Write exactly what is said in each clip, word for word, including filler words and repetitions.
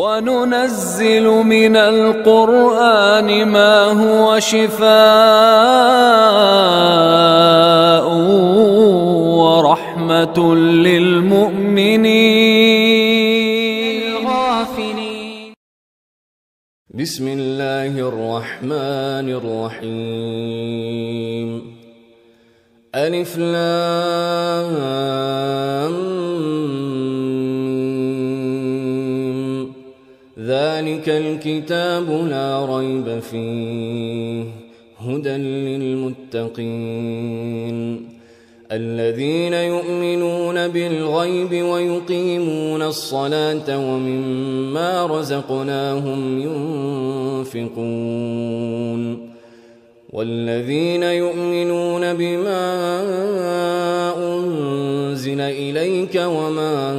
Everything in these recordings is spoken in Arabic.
وننزل من القرآن ما هو شفاء ورحمة للمؤمنين الغافلين. بسم الله الرحمن الرحيم. ألف لام ذلك الكتاب لا ريب فيه هدى للمتقين الذين يؤمنون بالغيب ويقيمون الصلاة ومما رزقناهم ينفقون والذين يؤمنون بما أنزل إليك وما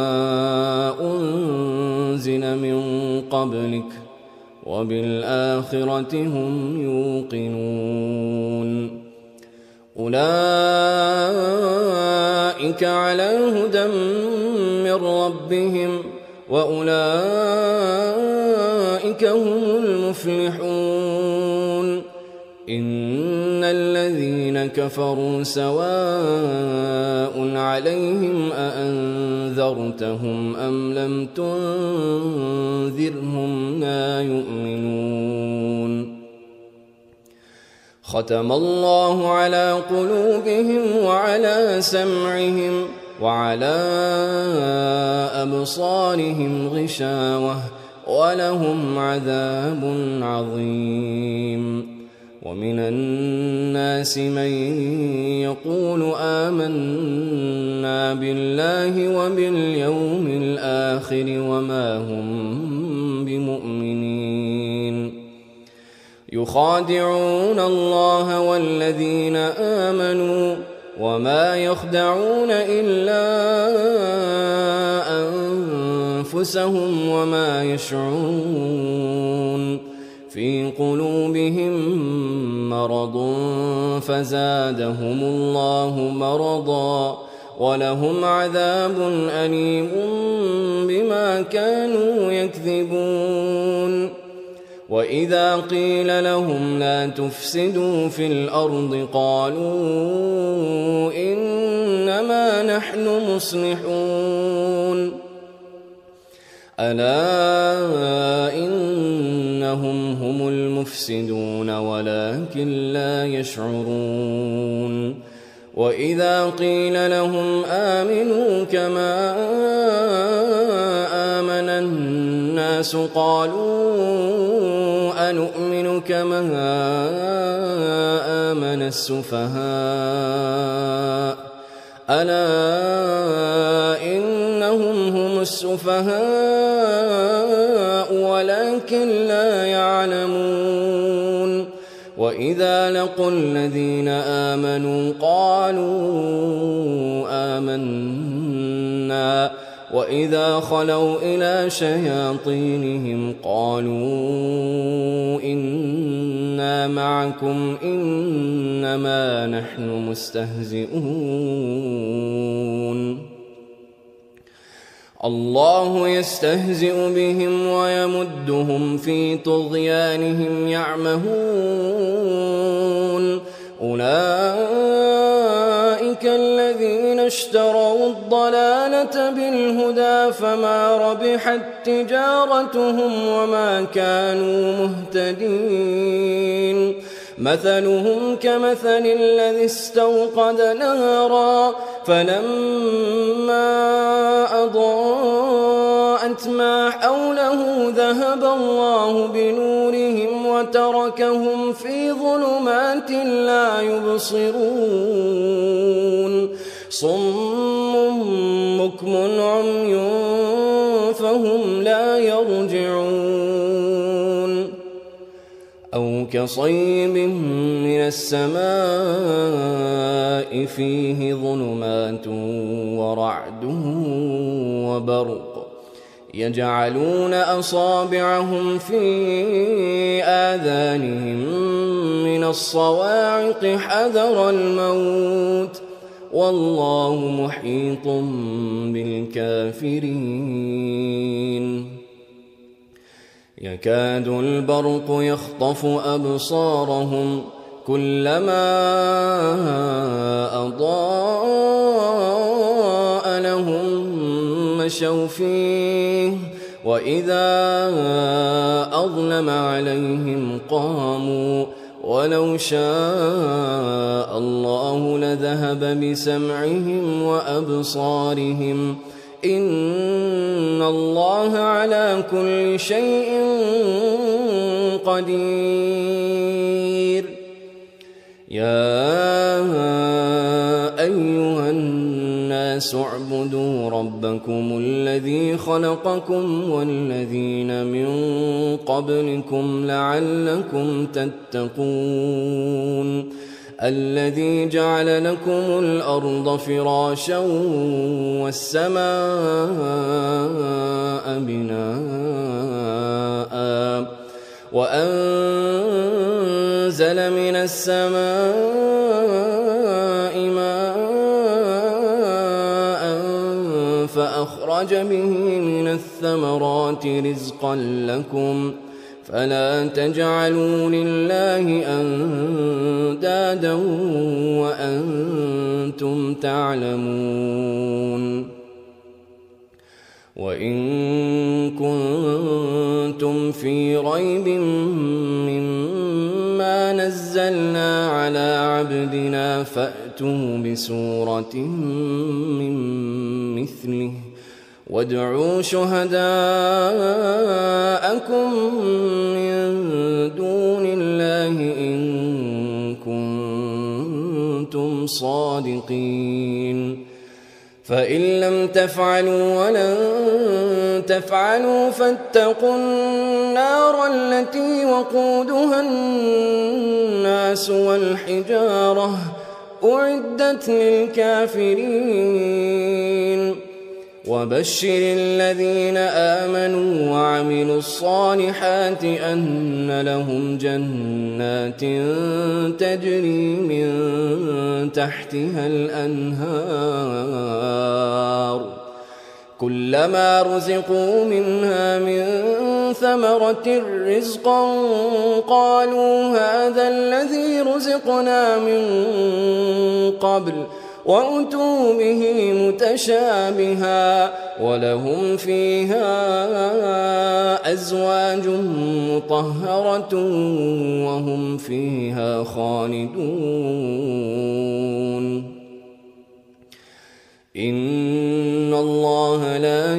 أنزل من قبلك وبالآخرة هم يوقنون أولئك على هدى من ربهم وأولئك هم المفلحون. إن الذين كفروا سواء عليهم أأنذرتهم أم لم تنذرهم لا يؤمنون. ختم الله على قلوبهم وعلى سمعهم وعلى أبصارهم غشاوة ولهم عذاب عظيم. ومن الناس من يقول آمنا بالله وباليوم الآخر وما هم بمؤمنين يخادعون الله والذين آمنوا وما يخدعون إلا أنفسهم وما يشعرون. في قلوبهم مرض فزادهم الله مرضا ولهم عذاب أليم بما كانوا يكذبون. وإذا قيل لهم لا تفسدوا في الأرض قالوا إنما نحن مصلحون. ألا إنهم هم المفسدون ولكن لا يشعرون. وإذا قيل لهم آمنوا كما آمن الناس قالوا أنؤمن كما آمن السفهاء ألا إنهم هم السفهاء ولكن لا يعلمون. وإذا لقوا الذين آمنوا قالوا آمنا وإذا خلوا إلى شياطينهم قالوا إنا معكم إنما نحن مستهزئون. الله يستهزئ بهم ويمدهم في طغيانهم يعمهون. أولئك الذين اشتروا الضلالة بالهدى فما ربحت تجارتهم وما كانوا مهتدين. مثلهم كمثل الذي استوقد نارا فلما أضاءت ما حوله ذهب الله بنورهم وتركهم في ظلمات لا يبصرون. صم بكم عمي فهم لا يرجعون. أو كصيب من السماء فيه ظلمات ورعد وبرق يجعلون أصابعهم في آذانهم من الصواعق حذر الموت والله محيط بالكافرين. يكاد البرق يخطف أبصارهم كلما أضاء لهم مشوا فيه وإذا أظلم عليهم قاموا ولو شاء الله لذهب بسمعهم وأبصارهم إن الله على كل شيء قدير. يا أيها الناس اعبدوا ربكم الذي خلقكم والذين من قبلكم لعلكم تتقون الذي جعل لكم الأرض فراشا والسماء بناء وأنزل من السماء ماء فأخرج به من الثمرات رزقا لكم فلا تجعلوا لله أندادا وأنتم تعلمون. وإن كنتم في ريب مما نزلنا على عبدنا فأتوا بسورة من مثله وادعوا شهداءكم من دون الله إن كنتم صادقين فإن لم تفعلوا ولن تفعلوا فاتقوا النار التي وقودها الناس والحجارة أعدت للكافرين. وبشر الذين آمنوا وعملوا الصالحات أن لهم جنات تجري من تحتها الأنهار كلما رزقوا منها من ثمرة رزقا قالوا هذا الذي رزقنا من قبل وأتوا به متشابها ولهم فيها أزواج مطهرة وهم فيها خالدون. إن الله لا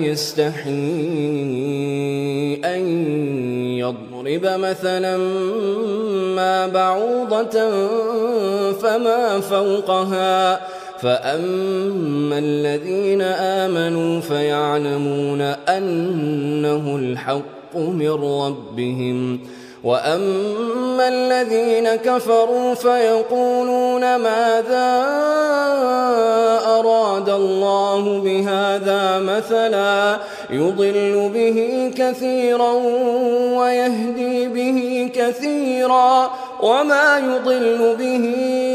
يستحيي أن يضرب مثلا ما بعوضة فما فوقها فأما الذين آمنوا فيعلمون أنه الحق من ربهم وأما الذين كفروا فيقولون ماذا أراد الله بهذا مثلا يضل به كثيرا ويهدي به كثيرا وما يضل به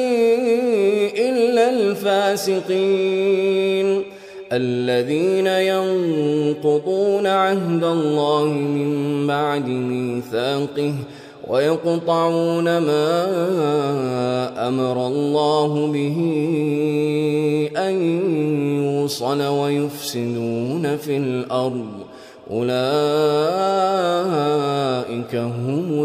إلا الفاسقين الذين ينقضون عهد الله من بعد ميثاقه ويقطعون ما أمر الله به أن يوصل ويفسدون في الأرض أولئك هم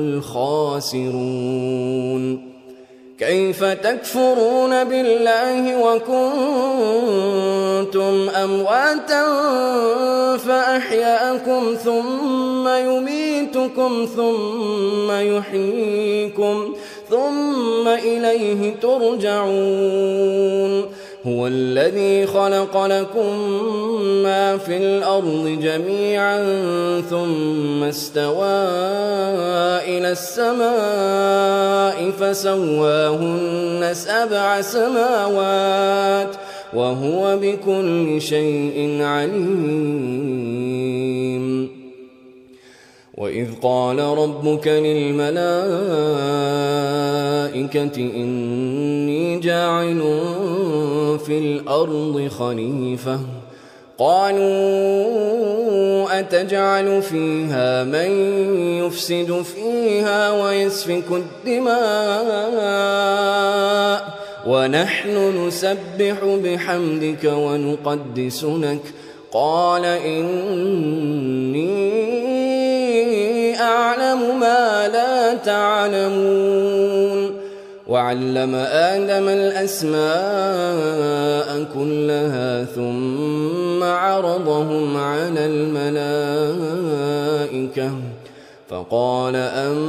الخاسرون. كيف تكفرون بالله وكنتم أمواتا فأحياكم ثم يميتكم ثم يحييكم ثم إليه ترجعون. هو الذي خلق لكم ما في الأرض جميعا ثم استوى إلى السماء فسواهن سبع سماوات وهو بكل شيء عليم. وإذ قال ربك للملائكة إني جاعل في الأرض خليفة قالوا أتجعل فيها من يفسد فيها ويسفك الدماء ونحن نسبح بحمدك ونقدس لك قال إني أعلم ما لا تعلمون وعلم آدم الأسماء كلها ثم عرضهم على الملائكة فقال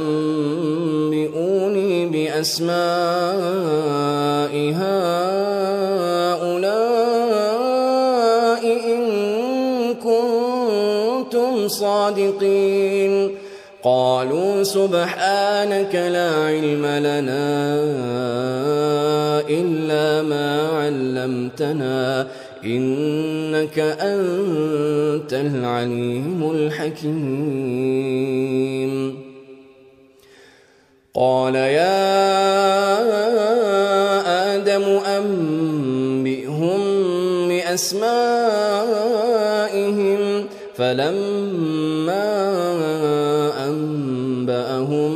أنبئوني بأسماء هؤلاء إن كنتم صادقين قالوا سبحانك لا علم لنا إلا ما علمتنا إنك أنت العليم الحكيم قال يا آدم أنبئهم بأسمائهم فلما أنبأهم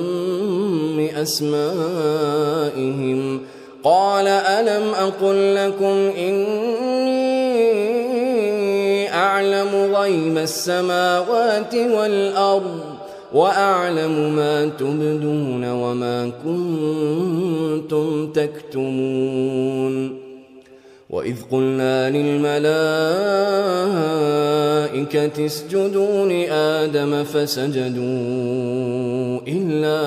بأسمائهم قال ألم أقل لكم إني أعلم غيب السماوات والأرض وأعلم ما تبدون وما كنتم تكتمون وإذ قلنا للملائكة اسجدوا لآدم فسجدوا إلا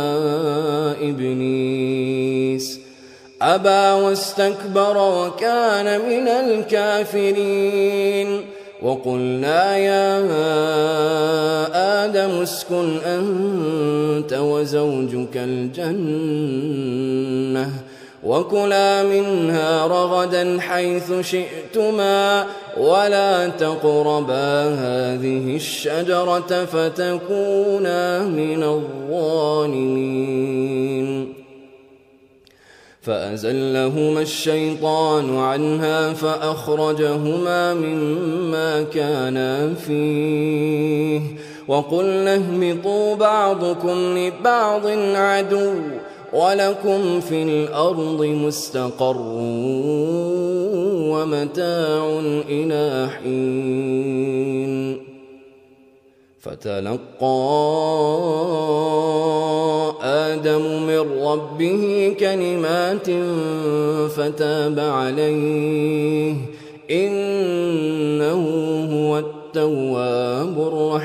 إبليس أبى واستكبر وكان من الكافرين وقلنا يا آدم اسكن أنت وزوجك الجنة وكلا منها رغدا حيث شئتما ولا تقربا هذه الشجرة فتكونا من الظالمين فأزلهما الشيطان عنها فأخرجهما مما كانا فيه وقلنا اهبطوا بعضكم لبعض عدو ولكم في الأرض مستقر ومتاع إلى حين فتلقى آدم من ربه كلمات فتاب عليه إنه هو التواب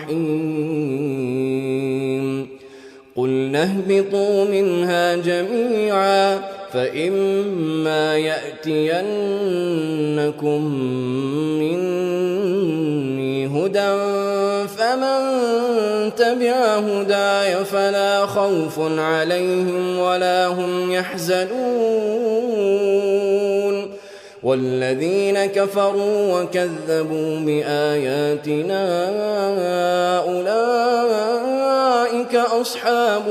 الرحيم قلنا اهبطوا منها جميعا فإما يأتينكم مني هدى فمن تبع هداي فلا خوف عليهم ولا هم يحزنون والذين كفروا وكذبوا بآياتنا أولئك أصحاب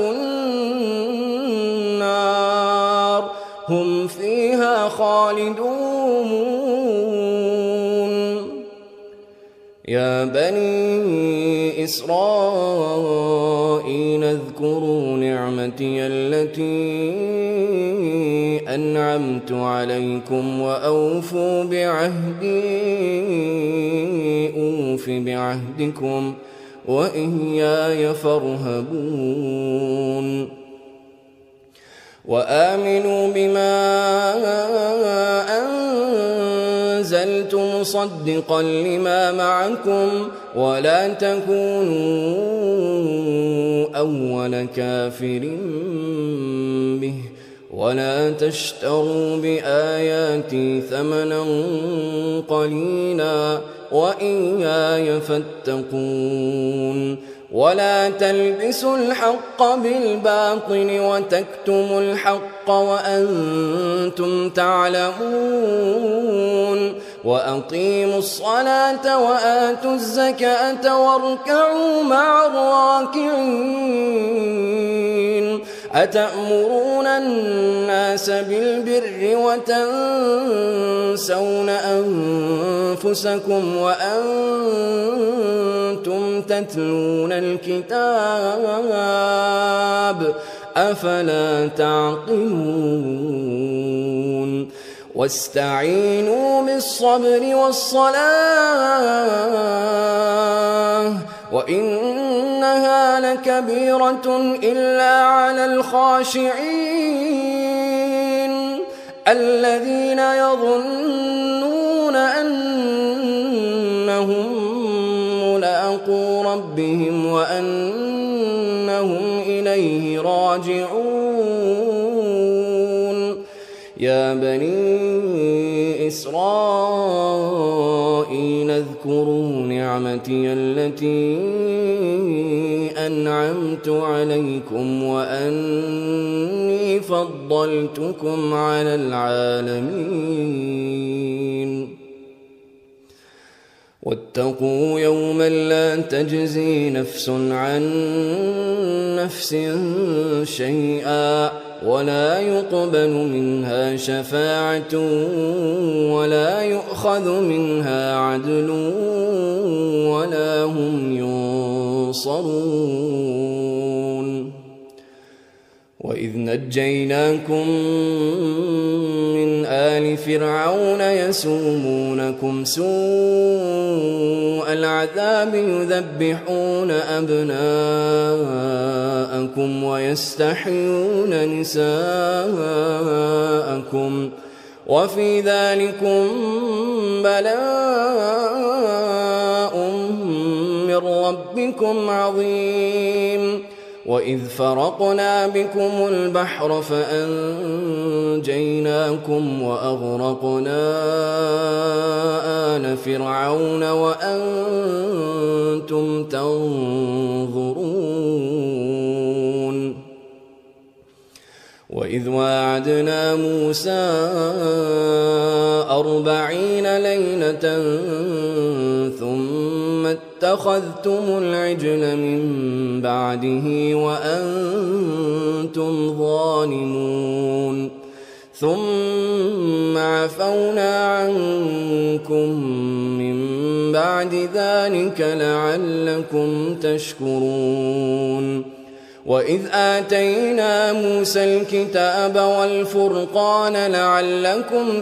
النار هم فيها خالدون يا بني إسرائيل اذكروا نعمتي التي أنعمت عليكم وأوفوا بعهدي أوف بعهدكم وإياي فارهبون وآمنوا بما أنزلت مصدقا لما معكم ولا تكونوا أول كافر به ولا تشتروا بآياتي ثمنا قليلا وإياي فاتقون ولا تلبسوا الحق بالباطل وتكتموا الحق وأنتم تعلمون وأقيموا الصلاة وآتوا الزكاة واركعوا مع الراكعين أتأمرون الناس بالبر وتنسون أنفسكم وأنتم تتلون الكتاب أفلا تعقلون واستعينوا بالصبر والصلاة وإنها لكبيرة إلا على الخاشعين الذين يظنون أنهم ملاقو ربهم وأنهم إليه راجعون يا بني إسرائيل اذكروا نعمتي التي أنعمت عليكم وأني فضلتكم على العالمين واتقوا يوما لا تجزي نفس عن نفس شيئا ولا يقبل منها شفاعة ولا يؤخذ منها عدل ولا هم ينصرون وإذ نجيناكم من آل فرعون يسومونكم سوء العذاب يذبحون أبناءكم ويستحيون نساءكم وفي ذلكم بلاء من ربكم عظيم وإذ فرقنا بكم البحر فأنجيناكم وأغرقنا آل فرعون وأنتم تنظرون وإذ واعدنا موسى أربعين ليلة ثم اتخذتم العجل من بعده وأنتم ظالمون ثم عفونا عنكم من بعد ذلك لعلكم تشكرون وإذ آتينا موسى الكتاب والفرقان لعلكم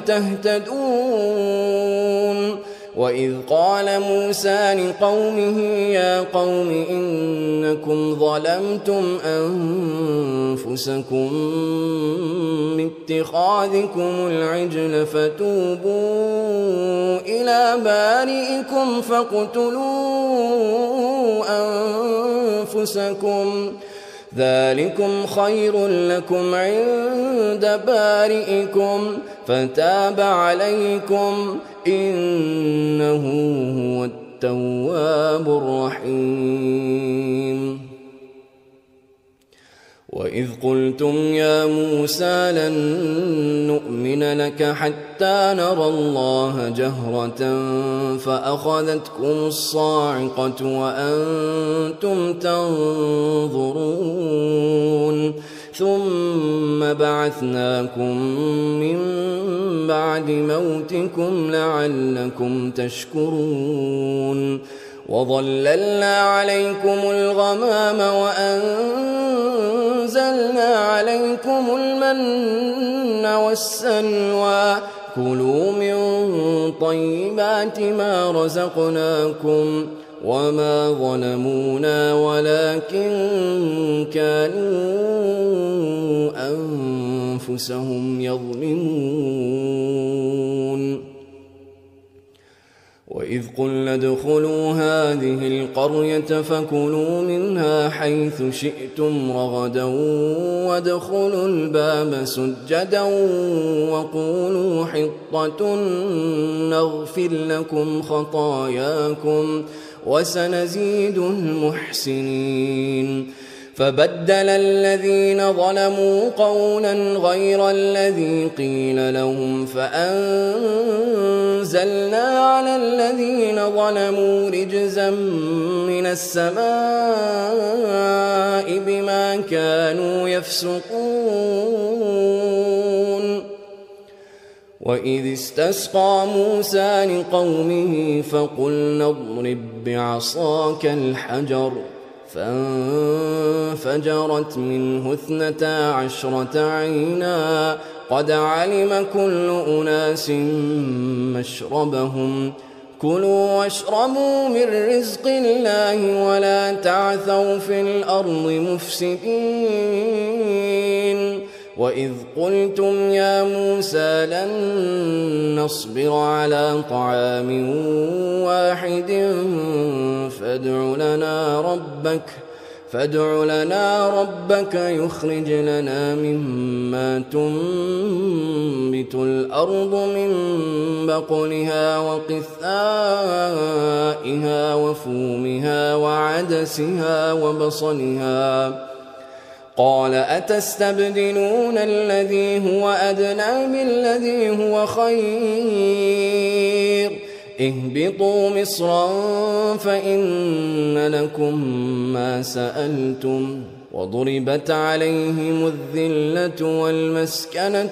تهتدون وإذ قال موسى لقومه يا قوم إنكم ظلمتم أنفسكم باتخاذكم العجل فتوبوا إلى بارئكم فاقتلوا أنفسكم ذلكم خير لكم عند بارئكم فتاب عليكم إنه هو التواب الرحيم وإذ قلتم يا موسى لن نؤمن لك حتى نرى الله جهرة فأخذتكم الصاعقة وأنتم تنظرون ثم بعثناكم من بعد موتكم لعلكم تشكرون وظللنا عليكم الغمام وأنزلنا عليكم المن والسلوى كلوا من طيبات ما رزقناكم وما ظلمونا ولكن كانوا أنفسهم يظلمون وإذ قلنا ادخلوا هذه القرية فكلوا منها حيث شئتم رغدا وادخلوا الباب سجدا وقولوا حطة نغفر لكم خطاياكم وسنزيد المحسنين فبدل الذين ظلموا قولا غير الذي قيل لهم فأنزلنا على الذين ظلموا رجزا من السماء بما كانوا يفسقون. وإذ استسقى موسى لقومه فقلنا اضرب بعصاك الحجر فانفجرت منه اثنتا عشرة عينا قد علم كل أناس مشربهم كلوا واشربوا من رزق الله ولا تعثوا في الأرض مفسدين. وإذ قلتم يا موسى لن نصبر على طعام واحد فادع لنا ربك فادع لنا ربك يخرج لنا مما تنبت الأرض من بقلها وقثائها وفومها وعدسها وبصلها قال أتستبدلون الذي هو أدنى بالذي هو خير اهبطوا مصرا فإن لكم ما سألتم وضربت عليهم الذلة والمسكنة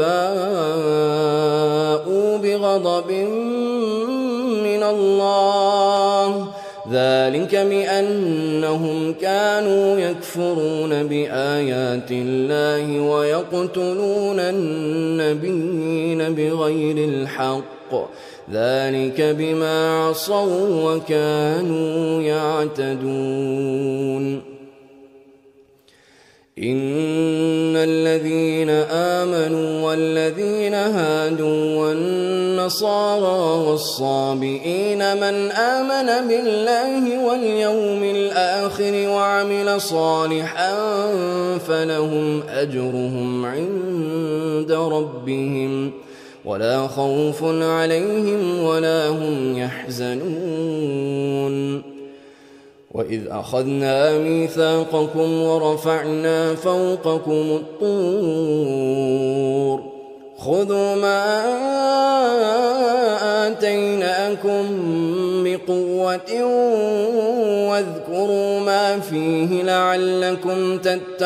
وباءوا بغضب من الله ذلك بأنهم كانوا يكفرون بآيات الله ويقتلون النبيين بغير الحق ذلك بما عصوا وكانوا يعتدون. إن الذين آمنوا والذين هادوا والنصارى والصابئين من آمن بالله واليوم الآخر وعمل صالحا فلهم أجرهم عند ربهم ولا خوف عليهم ولا هم يحزنون. وإذ أخذنا ميثاقكم ورفعنا فوقكم الطور خذوا ما آتيناكم بقوة واذكروا ما فيه لعلكم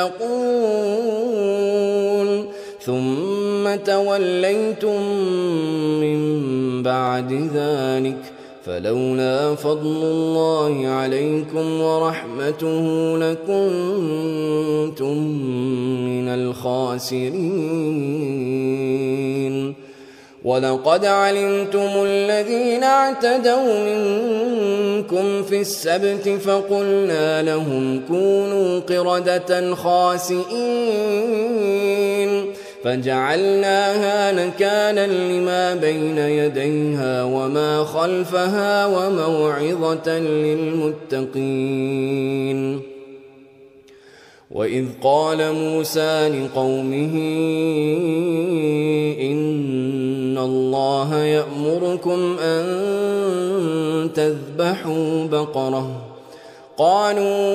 تتقون ثم توليتم من بعد ذلك فلولا فضل الله عليكم ورحمته لكنتم من الخاسرين. ولقد علمتم الذين اعتدوا منكم في السبت فقلنا لهم كونوا قردة خاسئين فجعلناها نكالا لما بين يديها وما خلفها وموعظة للمتقين. وإذ قال موسى لقومه إن الله يأمركم أن تذبحوا بقرة قالوا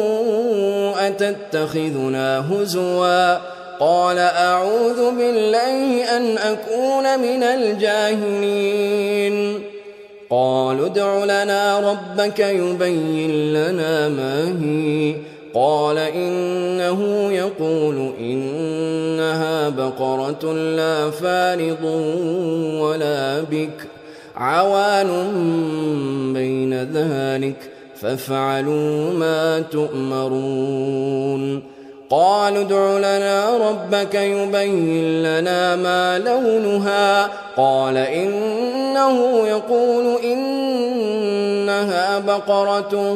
أتتخذنا هزوا قال أعوذ بالله أن أكون من الجاهلين. قالوا ادع لنا ربك يبين لنا ما هي قال إنه يقول إنها بقرة لا فارض ولا بكر عوان بين ذلك فافعلوا ما تؤمرون. قالوا ادع لنا ربك يبين لنا ما لونها قال إنه يقول إنها بقرة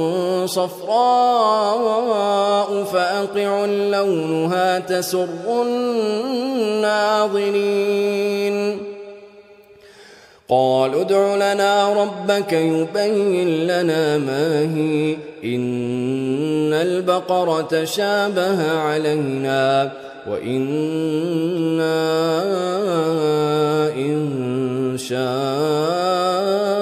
صفراء فأقع لونها تسر الناظرين. قالوا ادع لنا ربك يبين لنا ما هي إن البقرة شابه علينا وإنا إن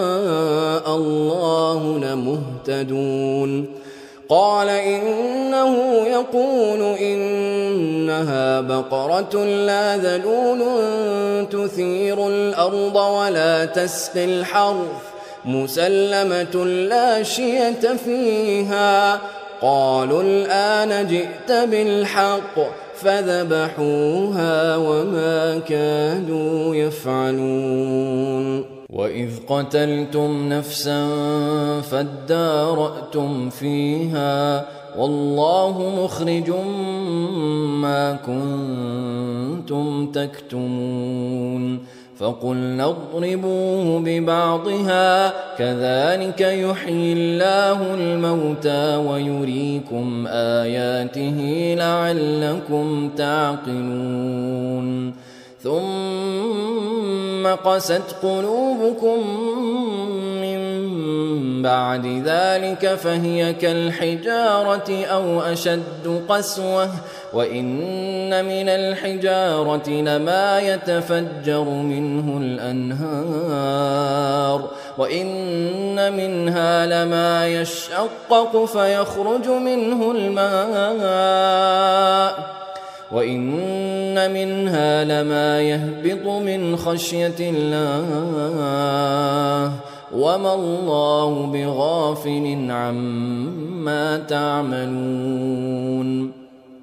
شاء الله لمهتدون. قال إنه ويقول إنها بقرة لا ذلول تثير الأرض ولا تسقي الحرث مسلمة لا شية فيها. قالوا الآن جئت بالحق فذبحوها وما كادوا يفعلون. وإذ قتلتم نفسا فادارأتم فيها والله مخرج ما كنتم تكتمون. فقلنا اضربوه ببعضها كذلك يحيي الله الموتى ويريكم آياته لعلكم تعقلون. ثم قست قلوبكم من بعد ذلك فهي كالحجارة أو أشد قسوة وإن من الحجارة لما يتفجر منه الأنهار وإن منها لما يشقق فيخرج منه الماء وإن منها لما يهبط من خشية الله وما الله بغافل عما تعملون.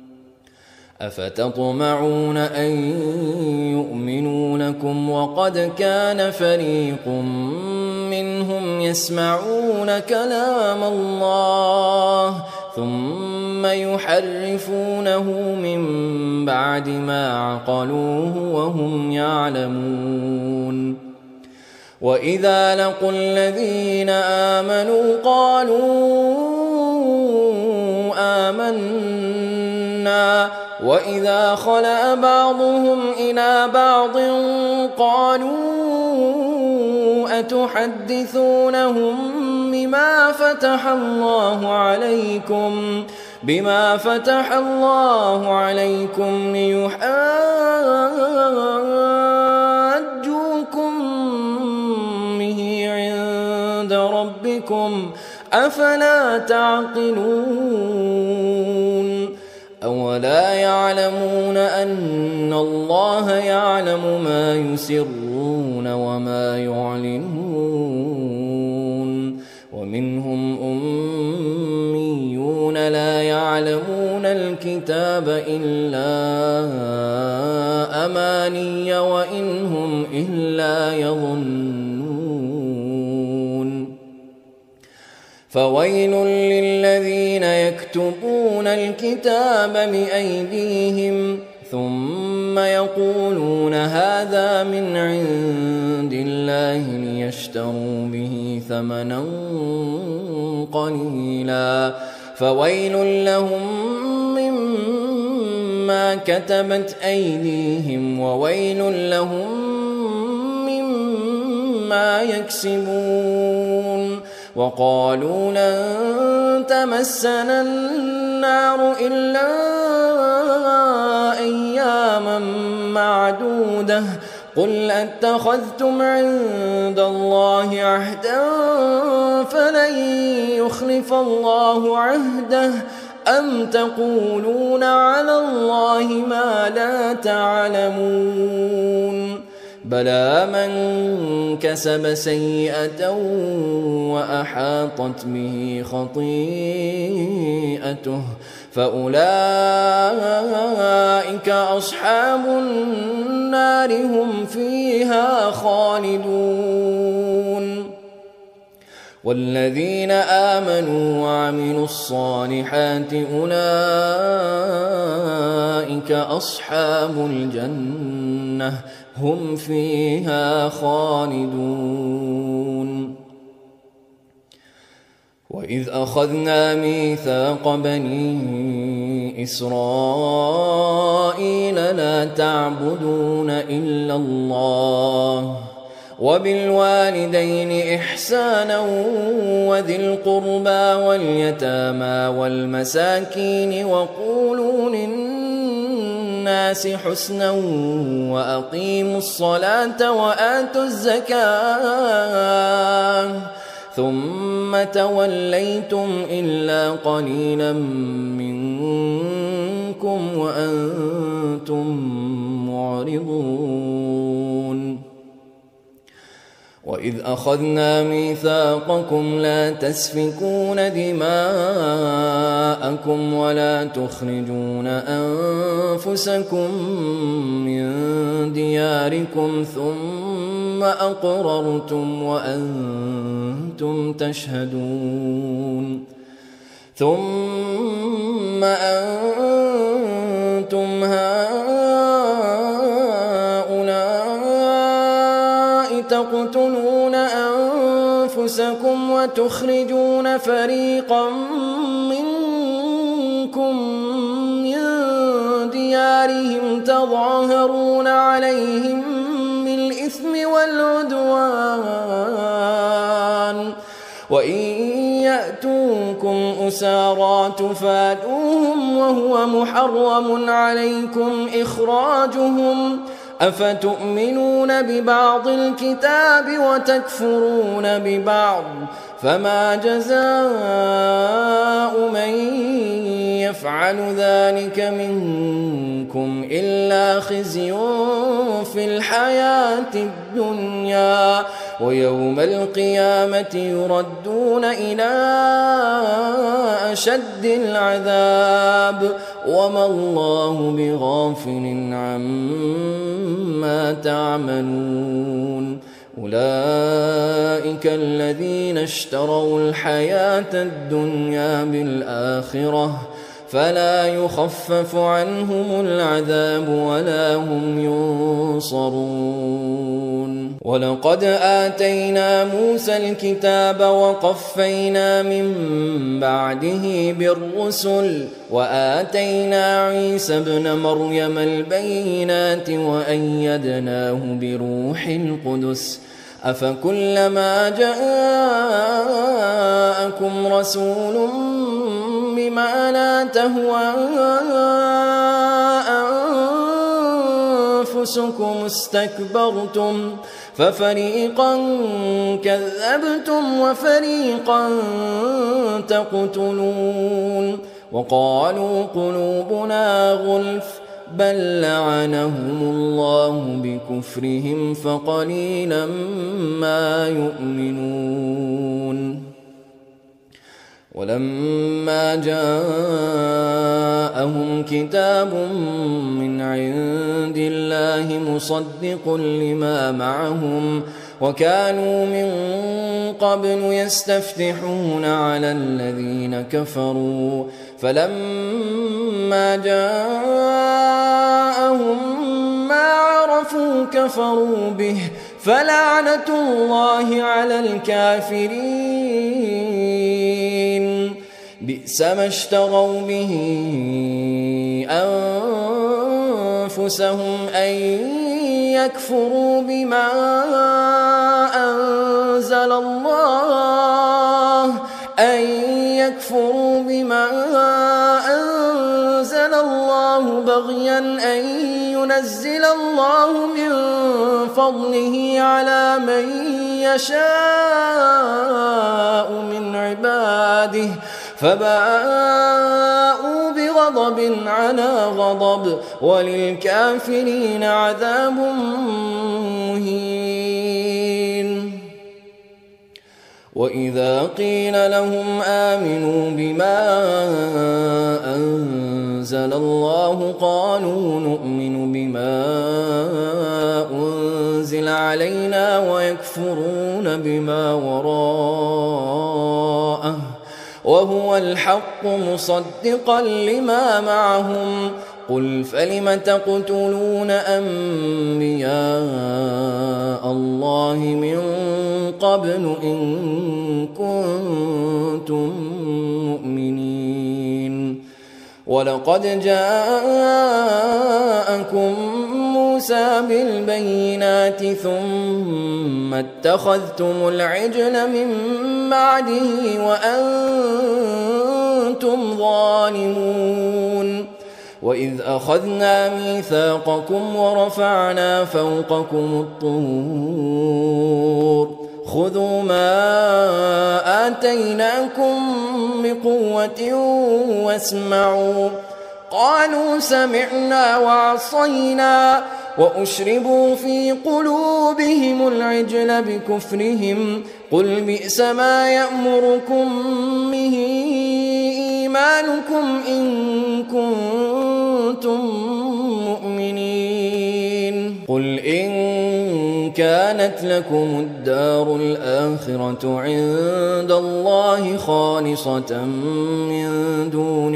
أفتطمعون أن يؤمنوا لكم وقد كان فريق منهم يسمعون كلام الله ثم يحرفونه من بعد ما عقلوه وهم يعلمون. وإذا لقوا الذين آمنوا قالوا آمنا وإذا خلا بعضهم إلى بعض قالوا أتحدثونهم بما فتح الله عليكم بما فتح الله عليكم ليحاجوكم به عند ربكم أفلا تعقلون. أولا يعلمون أن الله يعلم ما يسرون وما يعلنون. ومنهم أميون لا يعلمون الكتاب إلا أماني وإن هم إلا يظنون. فويل للذين يكتبون الكتاب بأيديهم ثم يقولون هذا من عند الله ليشتروا به ثمنا قليلا فويل لهم مما كتبت أيديهم وويل لهم مما يكسبون. وقالوا لن تمسنا النار إلا أياما معدودة قل أتخذتم عند الله عهدا فلن يخلف الله عهده أم تقولون على الله ما لا تعلمون. بلى من كسب سيئة وأحاطت به خطيئته فأولئك أصحاب النار هم فيها خالدون. والذين آمنوا وعملوا الصالحات أولئك أصحاب الجنة هم فيها خالدون. وإذ أخذنا ميثاق بني إسرائيل لا تعبدون إلا الله وبالوالدين إحسانا وذي القربى واليتامى والمساكين وقولوا للناس حسنا وأقيموا الصلاة وآتوا الزكاة ثم توليتم إلا قليلا منكم وأنتم معرضون وإذ أخذنا ميثاقكم لا تسفكون دماءكم ولا تخرجون أنفسكم من دياركم ثم أقررتم وأنتم تشهدون ثم أنتم هؤلاء تقتلون أنفسكم وتخرجون فريقا منكم من ديارهم تظاهرون عليهم بالإثم والعدوان وإن يأتوكم أسارى تفادوهم وهو محرم عليكم إخراجهم أفتؤمنون ببعض الكتاب وتكفرون ببعض فما جزاء من يفعل ذلك منكم إلا خزي في الحياة الدنيا ويوم القيامة يردون إلى أشد العذاب وما الله بغافل عما تعملون أولئك الذين اشتروا الحياة الدنيا بالآخرة فلا يخفف عنهم العذاب ولا هم ينصرون ولقد آتينا موسى الكتاب وقفينا من بعده بالرسل وآتينا عيسى ابن مريم البينات وأيدناه بروح القدس أفكلما جاءكم رسول بما لا تهوى أنفسكم استكبرتم ففريقا كذبتم وفريقا تقتلون وقالوا قلوبنا غلف بل لعنهم الله بكفرهم فقليلا ما يؤمنون ولما جاءهم كتاب من عند الله مصدق لما معهم وكانوا من قبل يستفتحون على الذين كفروا فلما جاءهم ما عرفوا كفروا به فلعنة الله على الكافرين بئس ما اشتروا به أنفسهم أن يكفروا بما أنزل الله أن يكفروا بما أنزل الله بغيا أن ينزل الله من فضله على من يشاء من عباده فباءوا بغضب على غضب وللكافرين عذاب مهين وإذا قيل لهم آمنوا بما أنزل الله قالوا نؤمن بما أنزل علينا ويكفرون بما وراءه وهو الحق مصدقا لما معهم قل فلم تقتلون أنبياء الله من قبل إن كنتم مؤمنين ولقد جاءكم موسى بالبينات ثم اتخذتم العجل من بعده وأنتم ظالمون وإذ أخذنا ميثاقكم ورفعنا فوقكم الطور خذوا ما آتيناكم بقوة واسمعوا. قالوا سمعنا وعصينا وأشربوا في قلوبهم العجل بكفرهم. قل بئس ما يأمركم به إيمانكم إن كنتم مؤمنين. قل إن كانت لكم الدار الآخرة عند الله خالصة من دون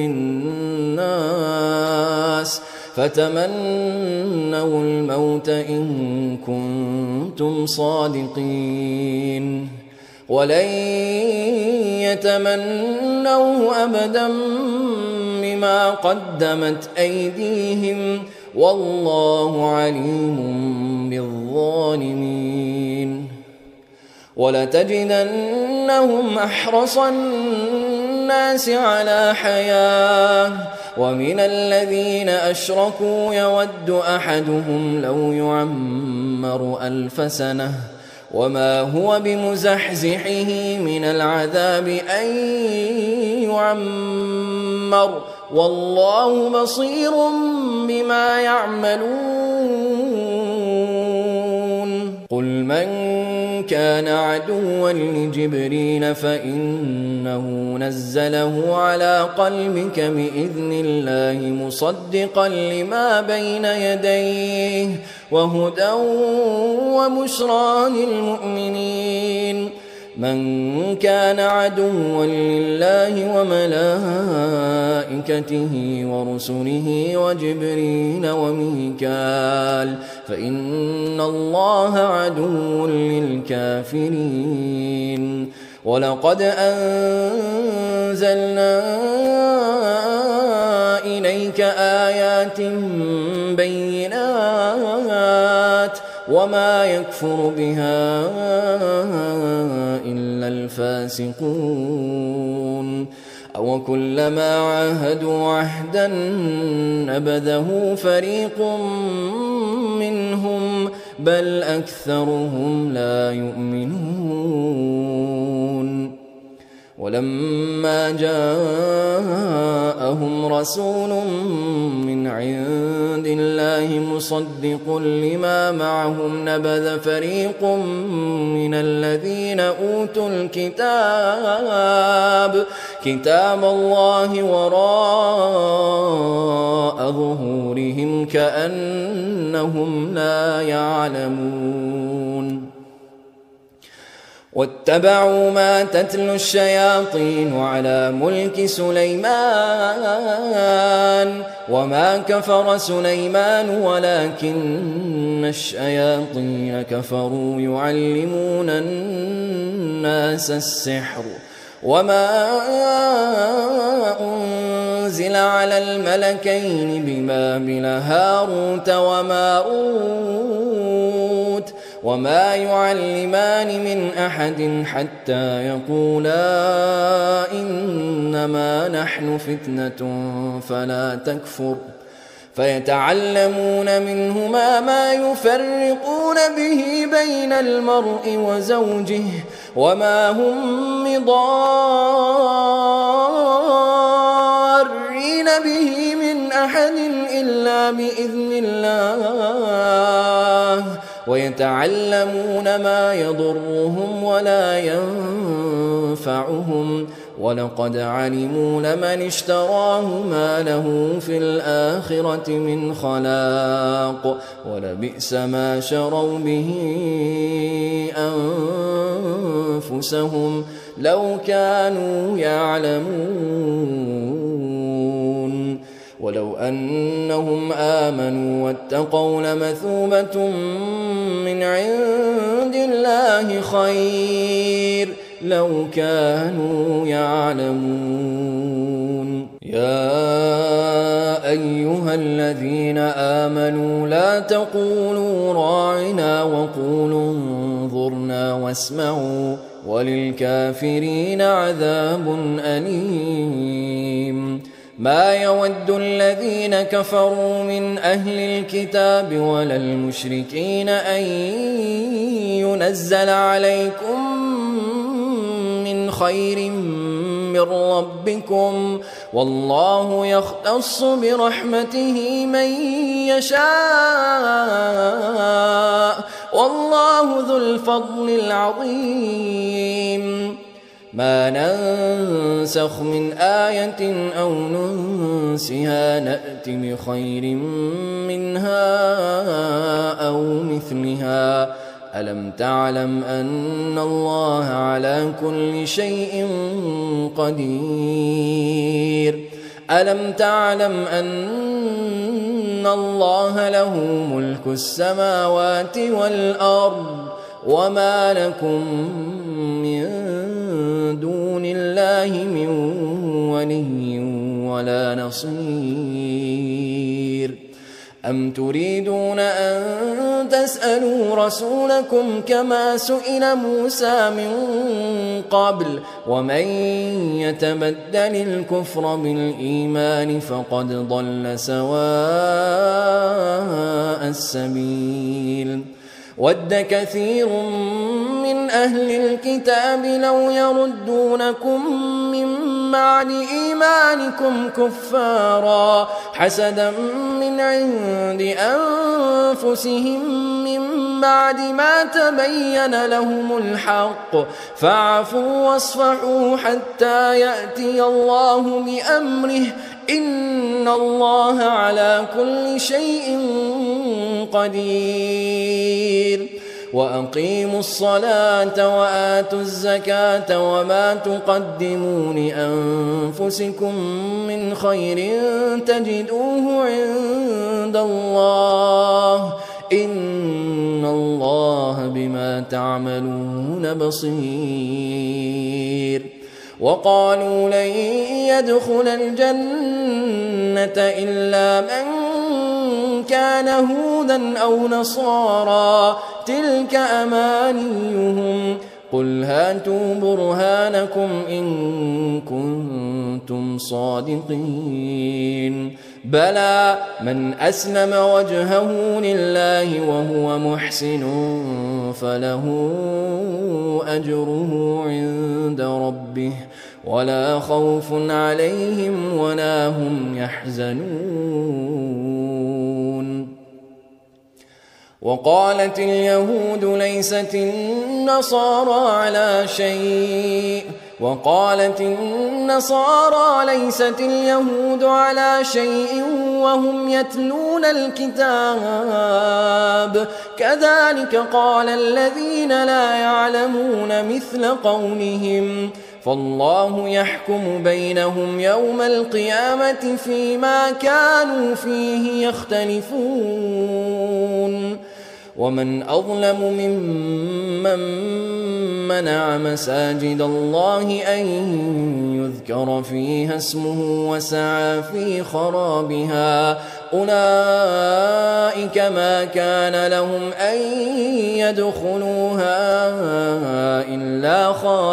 الناس فتمنوا الموت إن كنتم صادقين ولن يتمنوه أبدا بما قدمت أيديهم والله عليم بالظالمين. ولتجدنهم أحرص الناس على حياة ومن الذين أشركوا يود أحدهم لو يعمر ألف سنة وما هو بمزحزحه من العذاب أن يعمر والله بصير بما يعملون. قل من كان عدوا لجبريل فإنه نزله على قلبك بإذن الله مصدقا لما بين يديه وهدى وبشرى للمؤمنين. من كان عدوا لله وملائكته ورسله وجبريل وميكال فإن الله عدو للكافرين. ولقد أنزلنا إليك آيات بينات وما يكفر بها إلا الفاسقون. أو كلما عاهدوا عهدا نبذه فريق منهم بل أكثرهم لا يؤمنون. ولما جاءهم رسول من عند الله مصدق لما معهم نبذ فريق من الذين أوتوا الكتاب كتاب الله وراء ظهورهم كأنهم لا يعلمون. واتبعوا ما تتلو الشياطين على ملك سليمان وما كفر سليمان ولكن الشياطين كفروا يعلمون الناس السحر وما أنزل على الملكين ببابل هاروت وماروت وما يعلمان من أحد حتى يقولا إنما نحن فتنة فلا تكفر فيتعلمون منهما ما يفرقون به بين المرء وزوجه وما هم بضارين به من أحد إلا بإذن الله ويتعلمون ما يضرهم ولا ينفعهم ولقد علموا لمن اشتراه ما له في الآخرة من خلاق ولبئس ما شروا به أنفسهم لو كانوا يعلمون. ولو أنهم آمنوا واتقوا لمثوبة من عند الله خير لو كانوا يعلمون. يا أيها الذين آمنوا لا تقولوا راعنا وقولوا انظرنا واسمعوا وللكافرين عذاب أليم. ما يود الذين كفروا من أهل الكتاب ولا المشركين أن ينزل عليكم من خير من ربكم والله يختص برحمته من يشاء والله ذو الفضل العظيم. ما ننسخ من آية أو ننسها نأت بخير منها أو مثلها ألم تعلم أن الله على كل شيء قدير ألم تعلم أن الله له ملك السماوات والأرض وما لكم من دون الله من ولي ولا نصير. أم تريدون أن تسألوا رسولكم كما سئل موسى من قبل ومن يتبدل الكفر بالإيمان فقد ضل سواء السبيل. ود كثير من أهل الكتاب لو يردونكم من بعد إيمانكم كفارا حسدا من عند أنفسهم من بعد ما تبين لهم الحق فاعفوا واصفحوا حتى يأتي الله بأمره إن الله على كل شيء قدير. وأقيموا الصلاة وآتوا الزكاة وما تقدموا لأنفسكم من خير تجدوه عند الله إن الله بما تعملون بصير. وقالوا لن يدخل الجنة إلا من كان هودا أو نصارى تلك أمانيهم قل هاتوا برهانكم إن كنتم صادقين. بلى من أسلم وجهه لله وهو محسن فله أجره عند ربه ولا خوف عليهم ولا هم يحزنون. وقالت اليهود ليست النصارى على شيء وقالت النصارى ليست اليهود على شيء وهم يتلون الكتاب كذلك قال الذين لا يعلمون مثل قولهم فالله يحكم بينهم يوم القيامة فيما كانوا فيه يختلفون. ومن أظلم ممن منع مساجد الله أن يذكر فيها اسمه وسعى في خرابها أولئك ما كان لهم أن يدخلوها إلا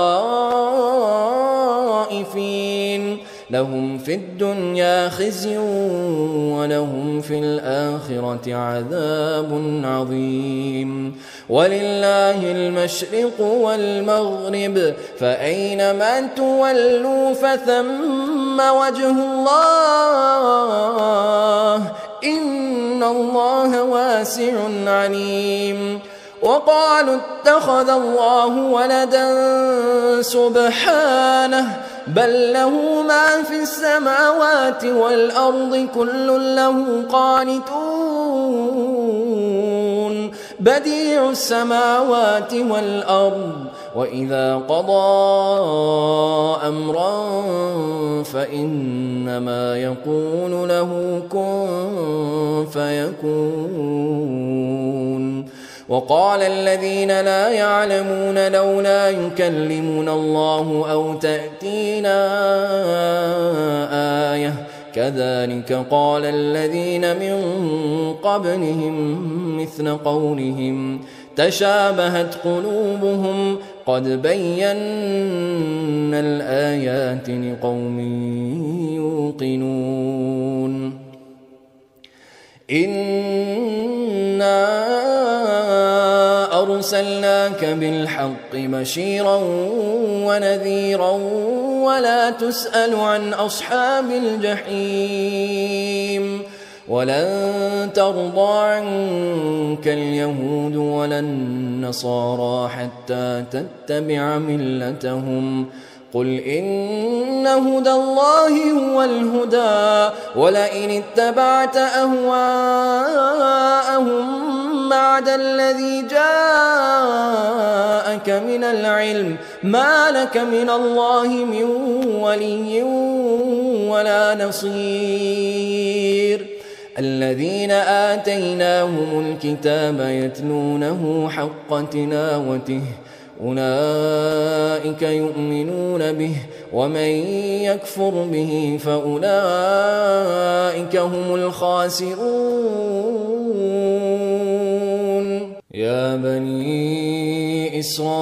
خائفين لهم في الدنيا خزي ولهم في الآخرة عذاب عظيم. ولله المشرق والمغرب فأينما تولوا فثم وجه الله إن الله واسع عليم. وقالوا اتخذ الله ولدا سبحانه بل له ما في السماوات والأرض كل له قانتون بديع السماوات والأرض وإذا قضى أمرا فإنما يقول له كن فيكون. وقال الذين لا يعلمون لولا يكلمنا الله أو تأتينا آية كذلك قال الذين من قبلهم مثل قولهم تشابهت قلوبهم قد بينا الآيات لقوم يوقنون إنا أرسلناك بالحق بشيرا ونذيرا ولا تسأل عن أصحاب الجحيم ولن ترضى عنك اليهود ولا النصارى حتى تتبع ملتهم قل إن هدى الله هو الهدى ولئن اتبعت أهواءهم بعد الذي جاءك من العلم ما لك من الله من ولي ولا نصير الذين آتيناهم الكتاب يتلونه حق تلاوته أولئك يؤمنون به ومن يكفر به فأولئك هم الخاسرون يا بني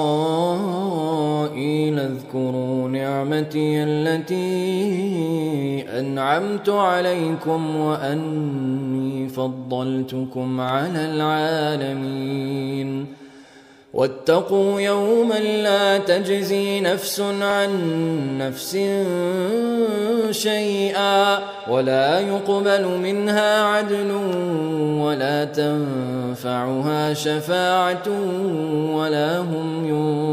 إسرائيل اذكروا نعمتي التي أنعمت عليكم وأني فضلتكم على العالمين واتقوا يوما لا تجزي نفس عن نفس شيئا ولا يقبل منها عدل ولا تنفعها شفاعة ولا هم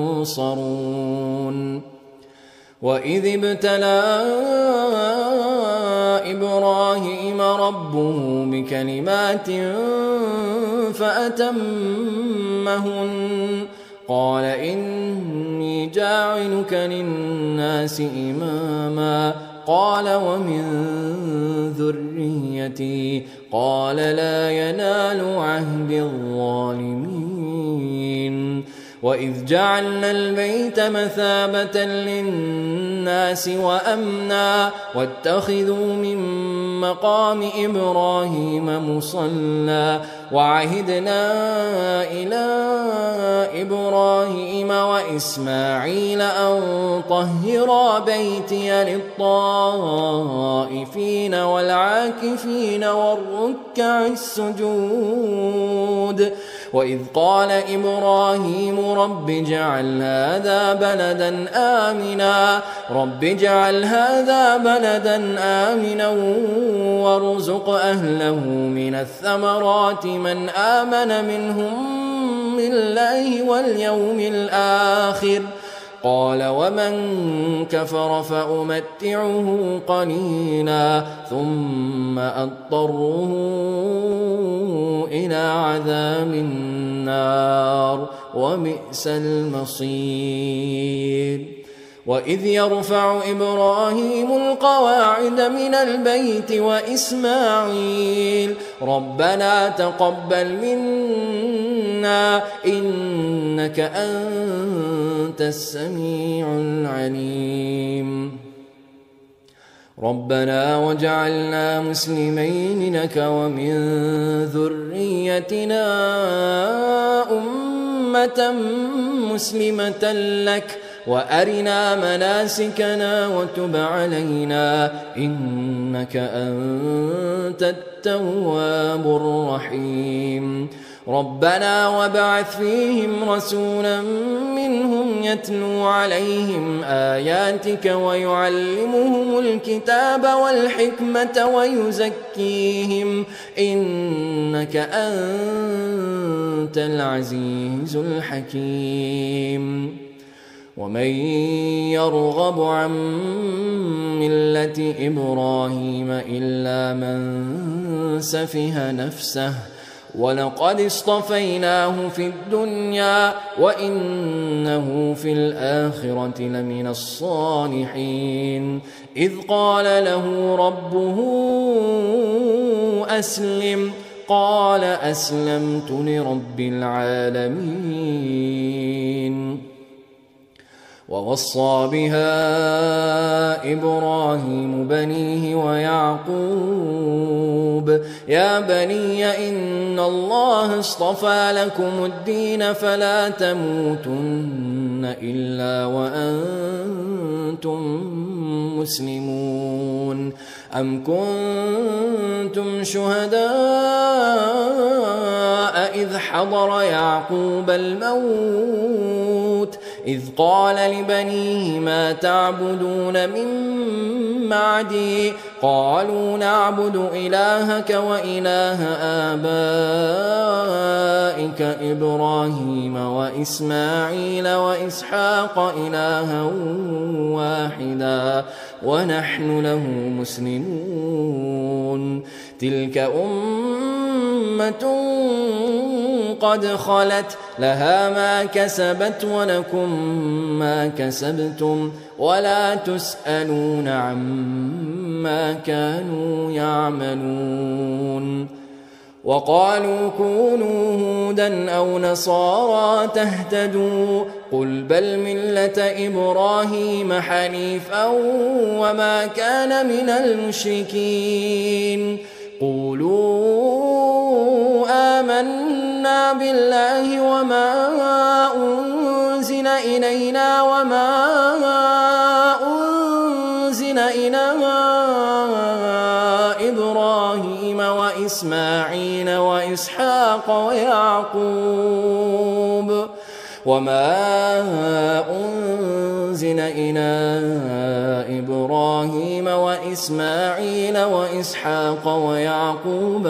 ينصرون وإذ ابتلى إبراهيم ربه بكلمات فأتمهن قال إني جاعلك للناس إماما قال ومن ذريتي قال لا ينال عهد الظالمين وإذ جعلنا البيت مثابة للناس وأمنا واتخذوا من مقام إبراهيم مصلى وعهدنا إلى إبراهيم وإسماعيل أن طهرا بيتي للطائفين والعاكفين والركع السجود وإذ قال إبراهيم رب اجعل هذا بلدا آمنا رب اجعل هذا بلدا آمنا وارزق أهله من الثمرات من آمن منهم بالله واليوم الآخر قال ومن كفر فأمتعه قليلا ثم أضطره إلى عذاب النار وبئس المصير وإذ يرفع إبراهيم القواعد من البيت وإسماعيل ربنا تقبل منا إنك أنت السميع العليم ربنا وجعلنا مسلمين لك ومن ذريتنا أمة مسلمة لك وأرنا مناسكنا وتب علينا إنك أنت التواب الرحيم ربنا وابعث فيهم رسولا منهم يتلو عليهم آياتك ويعلمهم الكتاب والحكمة ويزكيهم إنك أنت العزيز الحكيم ومن يرغب عن ملة إبراهيم إلا من سفه نفسه ولقد اصطفيناه في الدنيا وإنه في الآخرة لمن الصالحين إذ قال له ربه أسلم قال أسلمت لرب العالمين ووصى بها إبراهيم بنيه ويعقوب يا بني إن الله اصطفى لكم الدين فلا تموتن إلا وأنتم مسلمون أم كنتم شهداء إذ حضر يعقوب الموت إذ قال لبنيه ما تعبدون من بعدي قالوا نعبد إلهك وإله آبائك إبراهيم وإسماعيل وإسحاق إلها واحدا ونحن له مسلمون تلك أمة قد خلت لها ما كسبت ولكم ما كسبتم ولا تسألون عما كانوا يعملون وقالوا كونوا هودا أو نصارى تهتدوا قل بل ملة إبراهيم حنيفا وما كان من المشركين قولوا آمنا بالله وما أنزل إلينا وما أنزل إلى إبراهيم وإسماعيل وإسحاق ويعقوب وما أنزل إلى إبراهيم وإسماعيل وإسحاق ويعقوب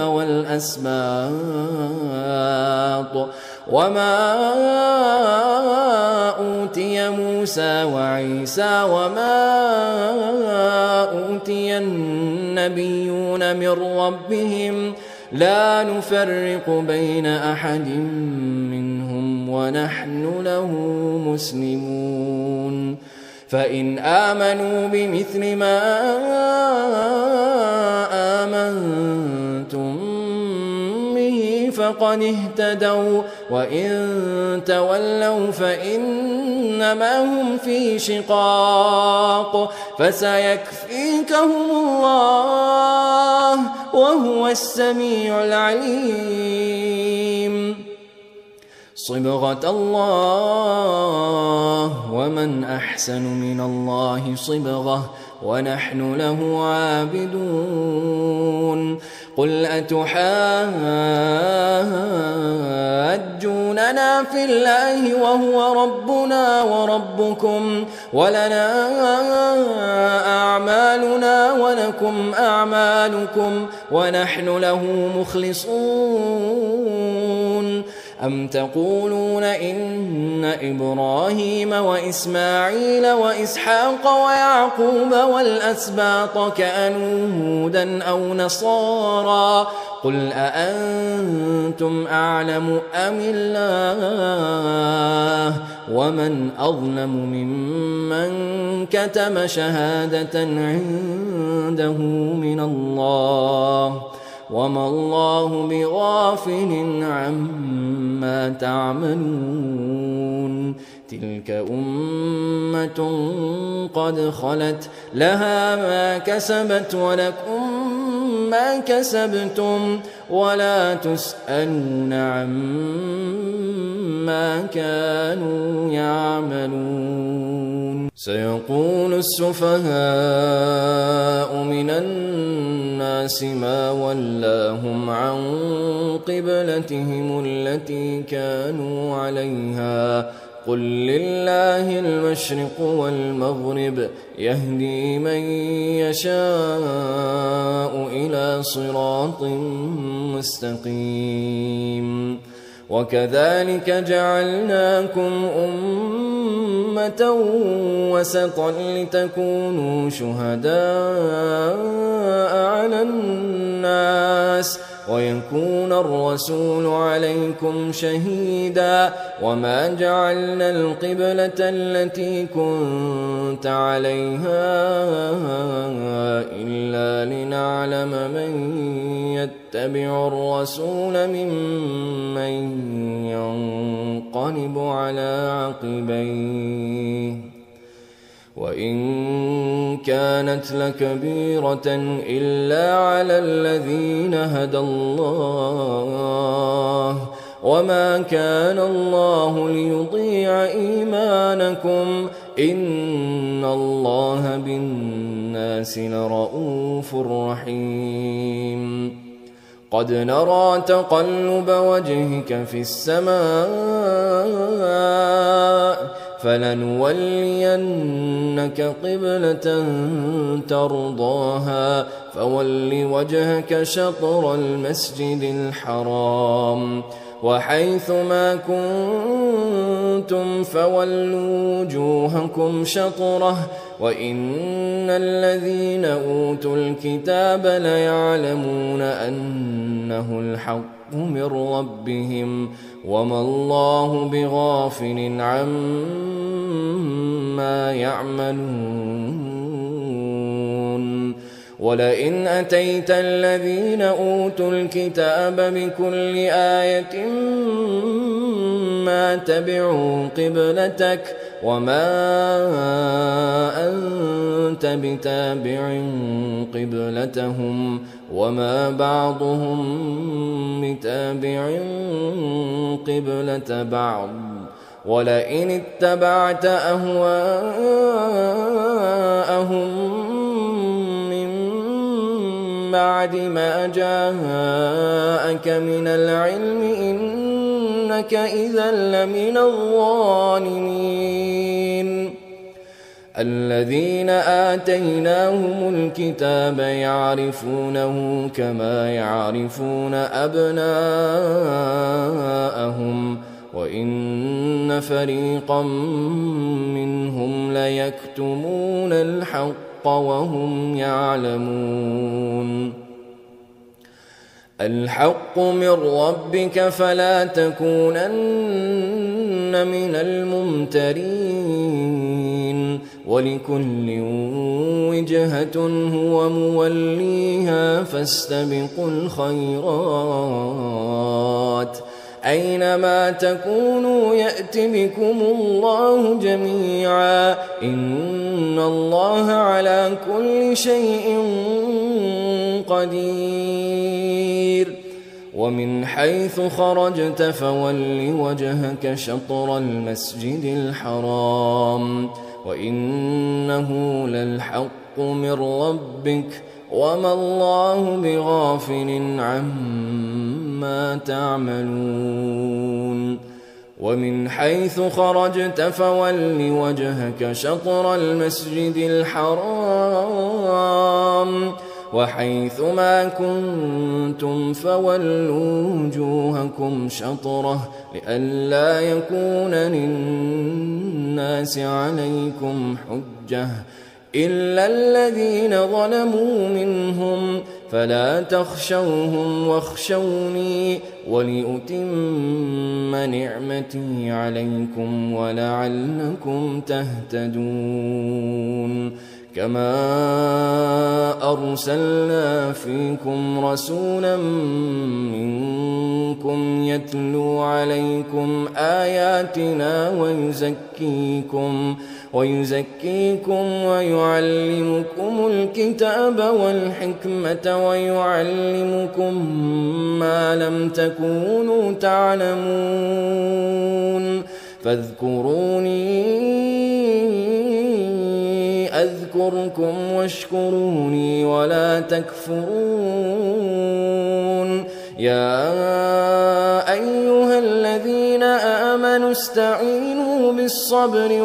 والأسباط وما أوتي موسى وعيسى وما أوتي النبيون من ربهم لا نفرق بين أحد منهم ونحن له مسلمون فإن آمنوا بمثل ما آمنتم به فقد اهتدوا وإن تولوا فإنما هم في شقاق فسيكفيكهم الله وهو السميع العليم صبغة الله ومن أحسن من الله صبغة ونحن له عابدون قل أتحاجوننا في الله وهو ربنا وربكم ولنا أعمالنا ولكم أعمالكم ونحن له مخلصون أم تقولون إن إبراهيم وإسماعيل وإسحاق ويعقوب والأسباط كانوا هودا أو نصارى قل أأنتم أعلم أم الله ومن أظلم ممن كتم شهادة عنده من الله وما الله بغافل عما تعملون تلك أمة قد خلت لها ما كسبت ولكم ما كسبتم ولا تسألون عما كانوا يعملون سيقول السفهاء من الناس ما ولاهم عن قبلتهم التي كانوا عليها قل لله المشرق والمغرب يهدي من يشاء إلى صراط مستقيم وكذلك جعلناكم أمة وسطا لتكونوا شهداء على الناس ويكون الرسول عليكم شهيدا وما جعلنا القبلة التي كنت عليها إلا لنعلم من يتبع الرسول ممن ينقلب على عقبيه وإن كانت لكبيرة إلا على الذين هدى الله وما كان الله ليضيع إيمانكم إن الله بالناس لرؤوف رحيم قد نرى تقلب وجهك في السماء فلنولينك قبلة ترضاها فول وجهك شطر المسجد الحرام وحيث ما كنتم فولوا وجوهكم شطره وإن الذين أوتوا الكتاب ليعلمون أنه الحق من ربهم وما الله بغافل عما يعملون ولئن أتيت الذين أوتوا الكتاب بكل آية ما تبعوا قبلتك وما أنت بتابع قبلتهم وما بعضهم بتابع قبلة بعض ولئن اتبعت أهواءهم من بعد ما جاءك من العلم إنك إذا لمن الظالمين الذين آتيناهم الكتاب يعرفونه كما يعرفون أبناءهم وإن فريقا منهم ليكتمون الحق وهم يعلمون الحق من ربك فلا تكونن من الممترين ولكل وجهة هو موليها فاستبقوا الخيرات أينما تكونوا يأت بكم الله جميعا إن الله على كل شيء قدير ومن حيث خرجت فول وجهك شطر المسجد الحرام وإنه للحق من ربك وما الله بغافل عما تعملون ومن حيث خرجت فول وجهك شطر المسجد الحرام وحيث ما كنتم فولوا وجوهكم شطره لئلا يكون للناس عليكم حجة إلا الذين ظلموا منهم فلا تخشوهم واخشوني ولأتم نعمتي عليكم ولعلكم تهتدون كما أرسلنا فيكم رسولا منكم يتلو عليكم آياتنا ويزكيكم ويزكيكم ويعلمكم الكتاب والحكمة ويعلمكم ما لم تكونوا تعلمون فاذكروني أذكركم واشكروني ولا تكفرون يا أيها الذين آمنوا استعينوا بالصبر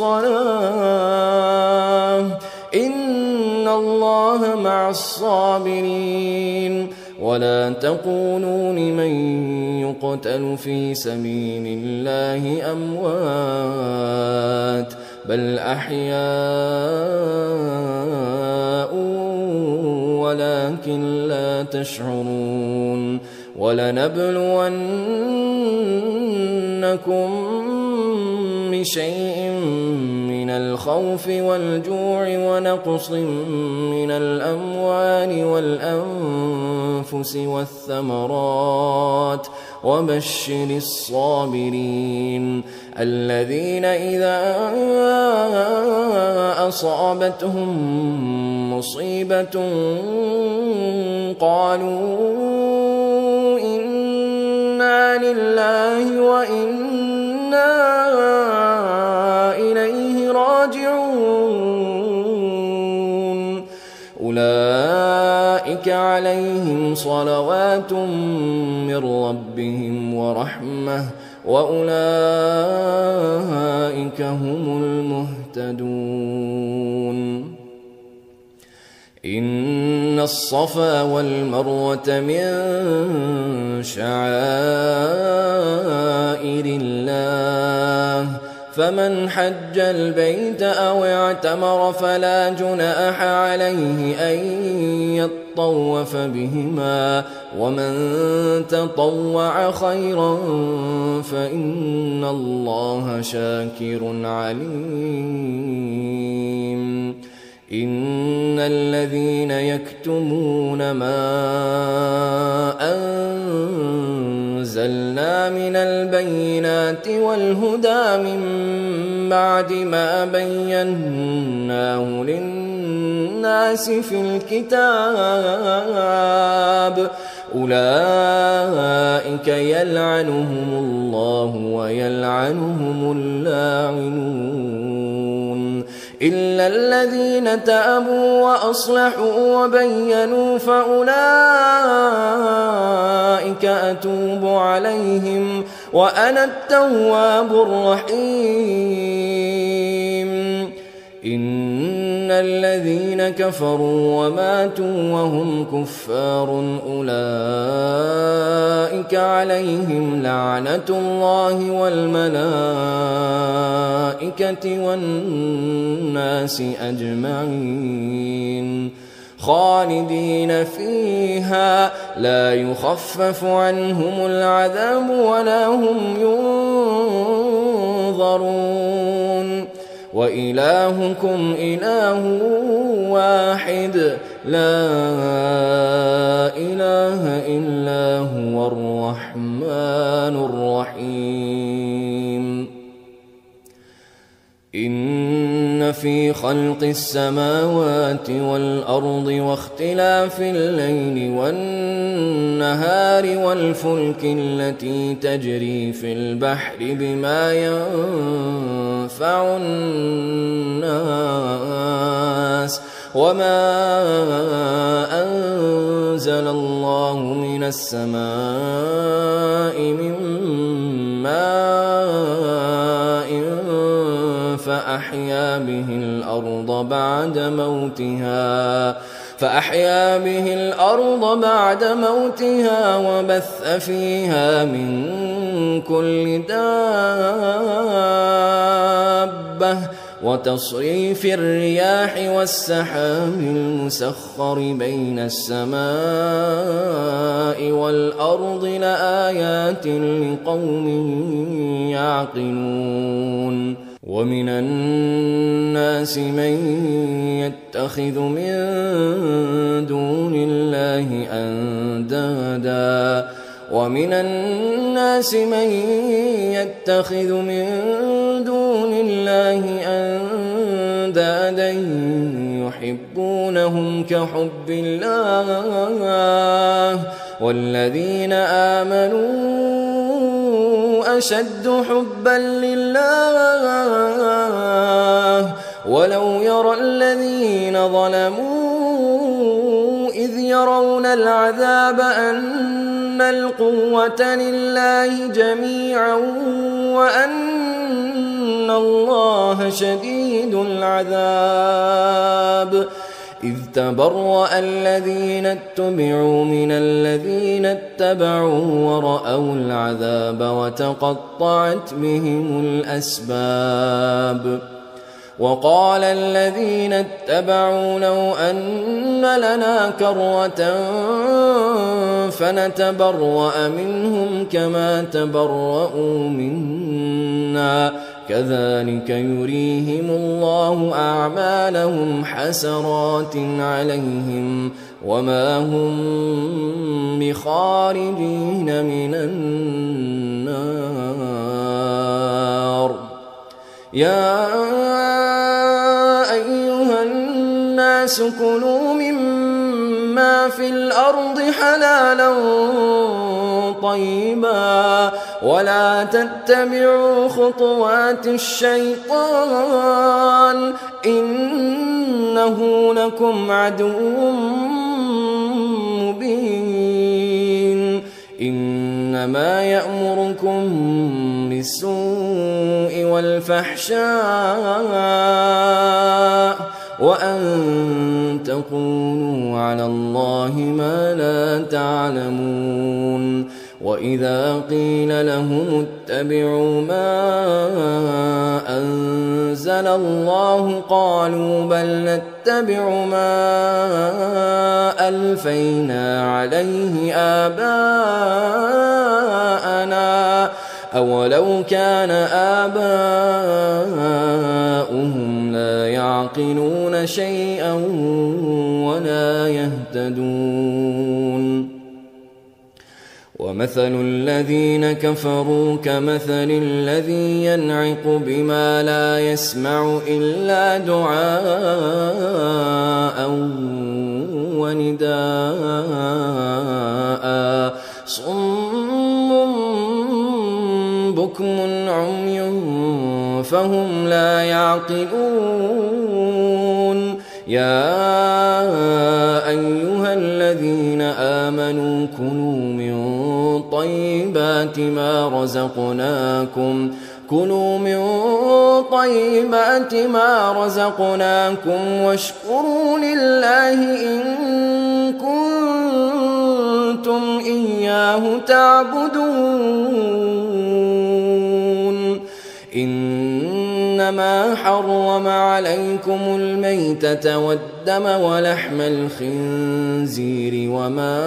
والصلاة إن الله مع الصابرين ولا تقولوا لمن يقتل في سبيل الله أموات بل أحياء ولكن لا تشعرون ولنبلونكم بشيء من من الخوف والجوع ونقص من الأموال والأنفس والثمرات وبشر الصابرين الذين إذا أصابتهم مصيبة قالوا إنا لله وإنا إليه راجعون أولئك عليهم صلوات من ربهم ورحمة وأولئك هم المهتدون إن الصفا والمروة من شعائر الله فمن حج البيت أو اعتمر فلا جناح عليه أن يطوف بهما ومن تطوع خيرا فإن الله شاكر عليم إن الذين يكتمون ما أنزلنا من البينات والهدى من بعد ما بيناه للناس في الكتاب أولئك يلعنهم الله ويلعنهم اللاعنون إلا الذين تابوا وأصلحوا وبينوا فأولئك أتوب عليهم وأنا التواب الرحيم إن الذين كفروا وماتوا وهم كفار أولئك عليهم لعنة الله والملائكة والناس أجمعين خالدين فيها لا يخفف عنهم العذاب ولا هم ينظرون وإلهكم إله واحد لا إله إلا هو الرحمن الرحيم إن في خلق السماوات والأرض واختلاف الليل والنهار والفلك التي تجري في البحر بما ينفع الناس وما أنزل الله من السماء من ماء فأحيا به الأرض بعد موتها فأحيا به الأرض بعد موتها وبث فيها من كل دابة وتصريف الرياح والسحاب المسخر بين السماء والأرض لآيات لقوم يعقلون ومن الناس من يتخذ من دون الله أندادا ومن الناس من يتخذ من دون الله أندادا يحبونهم كحب الله والذين آمنوا أشد حبا لله ولو يرى الذين ظلموا إذ يرون العذاب أن القوة لله جميعا وأن الله شديد العذاب إذ تبرأ الذين اتبعوا من الذين اتبعوا ورأوا العذاب وتقطعت بهم الأسباب وقال الذين اتبعوا لو أن لنا كرة فنتبرأ منهم كما تبرأوا منا كذلك يريهم الله أعمالهم حسرات عليهم وما هم بخارجين من النار. يا أيها الناس كلوا مما في الأرض حلالا طيبا ولا تتبعوا خطوات الشيطان إنه لكم عدو مبين. إنما يأمركم بالسوء والفحشاء وأن تقولوا على الله ما لا تعلمون. وإذا قيل لهم اتبعوا ما أنزل الله قالوا بل نتبع ما ألفينا عليه آباءنا أولو كان آباؤهم لا يعقلون شيئا ولا يهتدون. ومثل الذين كفروا كمثل الذي ينعق بما لا يسمع إلا دعاء ونداء صم بكم عمي فهم لا يعقلون. يا أيها الذين آمنوا كلوا من طيبات ما رزقناكم كلوا من طيبات ما رزقناكم واشكروا لله إن كنتم إياه تعبدون. إنما حرم عليكم الميتة والدم ولحم الخنزير وما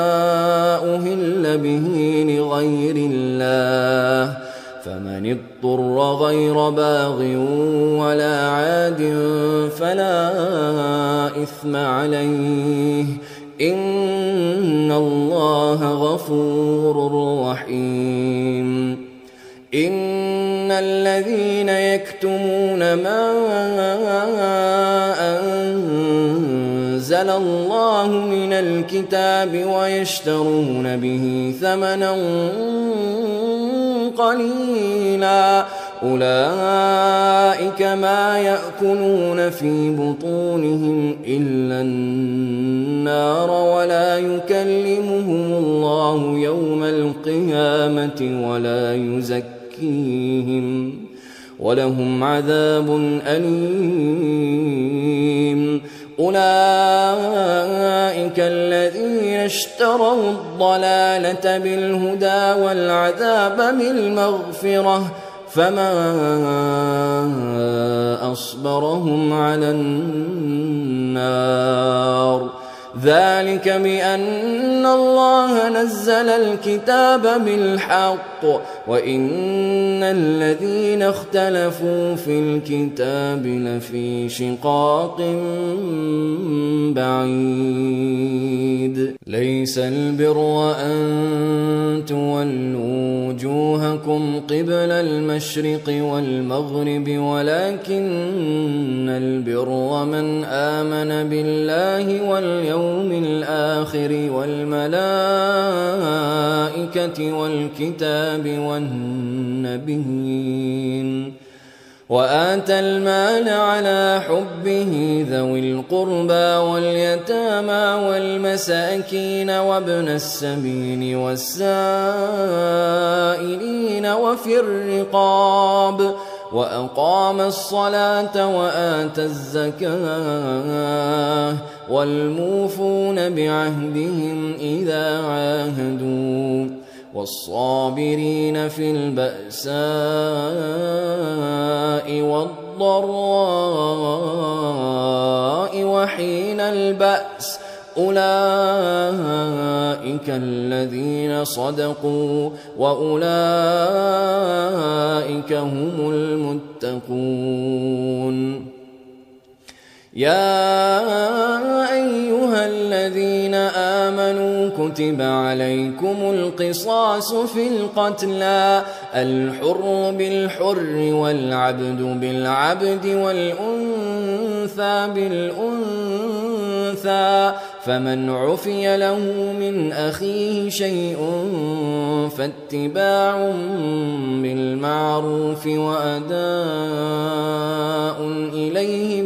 أهل به لغير الله فمن اضطر غير باغ ولا عاد فلا إثم عليه إن الله غفور رحيم. إن الذين يكتمون ما أنزل الله من الكتاب ويشترون به ثمنا قليلا أولئك ما يأكلون في بطونهم إلا النار ولا يكلمهم الله يوم القيامة ولا يزكيهم ولهم عذاب أليم. أولئك الذين اشتروا الضلالة بالهدى والعذاب بالمغفرة فما أصبرهم على النار. ذلك بأن الله نزل الكتاب بالحق وإن الذين اختلفوا في الكتاب لفي شقاق بعيد. ليس البر أن تولوا وجوهكم قبل المشرق والمغرب ولكن البر من آمن بالله واليوم الآخر والملائكة والكتاب والنبيين وآتى المال على حبه ذوي القربى واليتامى والمساكين وابن السبيل والسائلين وفي الرقاب وأقام الصلاة وآتى الزكاة والموفون بعهدهم إذا عاهدوا والصابرين في البأساء والضراء وحين البأس أولئك الذين صدقوا وأولئك هم المتقون. يا أيها الذين آمنوا كتب عليكم القصاص في القتلى الحر بالحر والعبد بالعبد والأنثى بالأنثى فمن عفي له من أخيه شيء فاتباع بالمعروف وأداء إليه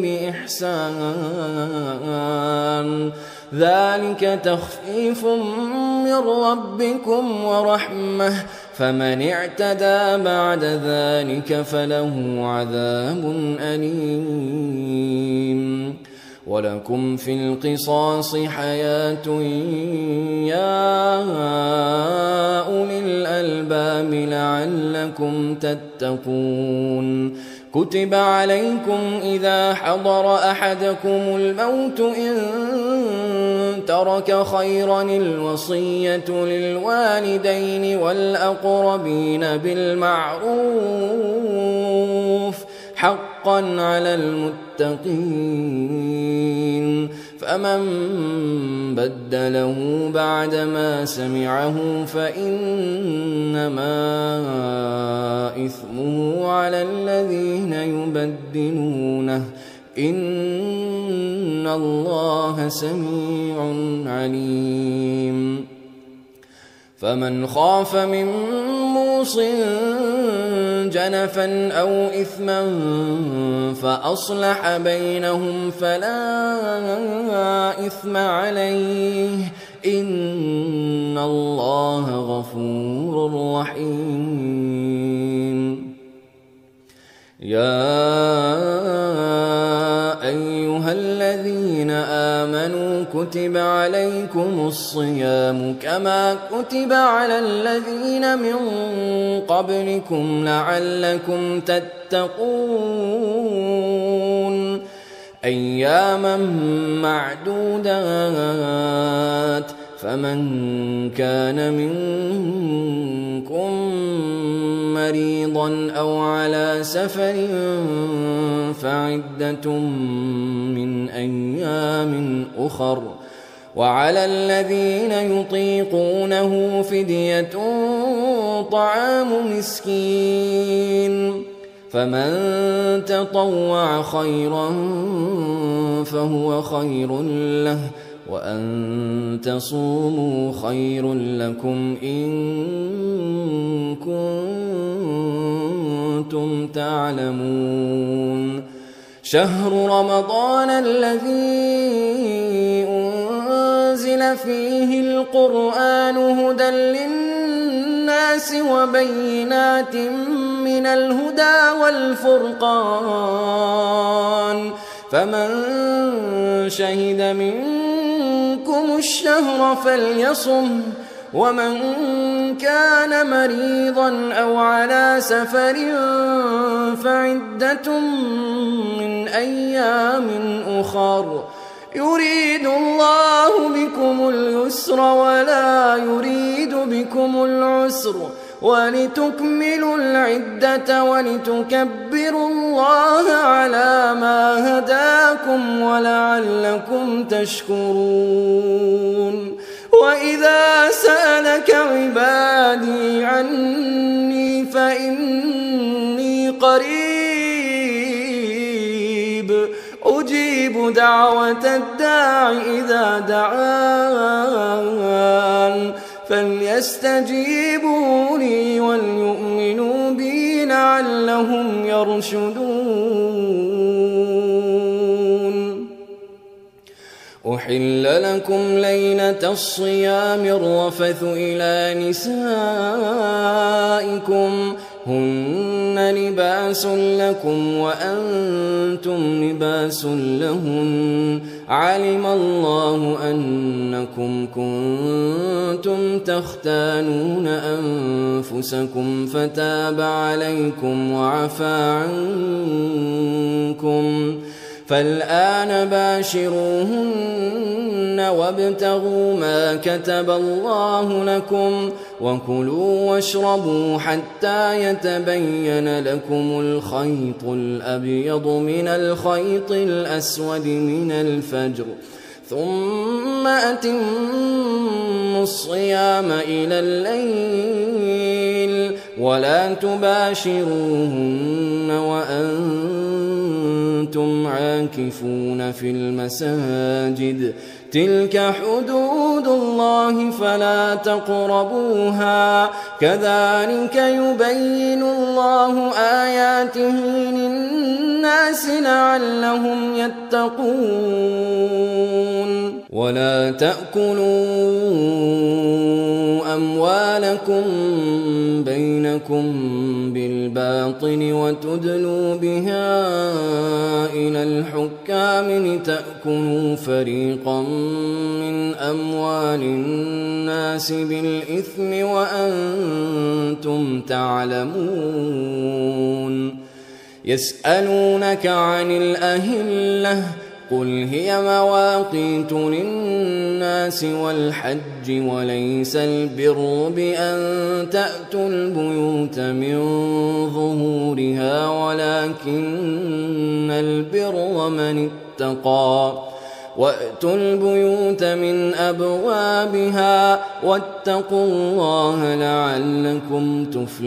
بإحسان ذلك تخفيف من ربكم ورحمة فمن اعتدى بعد ذلك فله عذاب أليم. ولكم في القصاص حياة يا أولي الألباب لعلكم تتقون. كتب عليكم إذا حضر أحدكم الموت إن ترك خيرا الوصية للوالدين والأقربين بالمعروف حقا على المتقين فمن بدله بعدما سمعه فإنما إثمه على الذين يبدلونه إن الله سميع عليم. فمن خاف من موص جنفا أو إثما فأصلح بينهم فلا إثم عليه إن الله غفور رحيم. يا أيها الذين آمنوا كتب عليكم الصيام كما كتب على الذين من قبلكم لعلكم تتقون أياما معدودات فمن كان منكم مريضا أو على سفر فعدة من أيام أخر وعلى الذين يطيقونه فدية طعام مسكين فمن تطوع خيرا فهو خير له وأن تصوموا خير لكم إن كنتم تعلمون. شهر رمضان الذي أنزل فيه القرآن هدى للناس وبينات من الهدى والفرقان فمن شهد منكم الشهر فليصم ومن كان مريضا أو على سفر فعدة من أيام أخر يريد الله بكم اليسر ولا يريد بكم العسر ولتكملوا العدة ولتكبروا الله على ما هداكم ولعلكم تشكرون. وإذا سألك عبادي عني فإني قريب أجيب دعوة الداع إذا دعان فليستجيبوا لي وليؤمنوا بي لعلهم يرشدون. أحل لكم ليلة الصيام الرفث إلى نسائكم هن لباس لكم وأنتم لباس لهن علم الله أنكم كنتم تختانون أنفسكم فتاب عليكم وعفى عنكم فالآن باشروهن وابتغوا ما كتب الله لكم وكلوا واشربوا حتى يتبين لكم الخيط الأبيض من الخيط الأسود من الفجر ثم أتموا الصيام إلى الليل ولا تباشروهن وأنتم عاكفون في المساجد تلك حدود الله فلا تقربوها كذلك يبين الله آياته للناس لعلهم يتقون ولا تأكلوا أموالكم بينكم بالباطل وتدلوا بها إلى الحكام لتأكلوا فريقا من أموال الناس بالإثم وأنتم تعلمون يسألونك عن الأهلة قل هي مواقيت للناس والحج وليس البر بأن تأتوا البيوت من ظهورها ولكن البر من اتقى وأتوا البيوت من أبوابها واتقوا الله لعلكم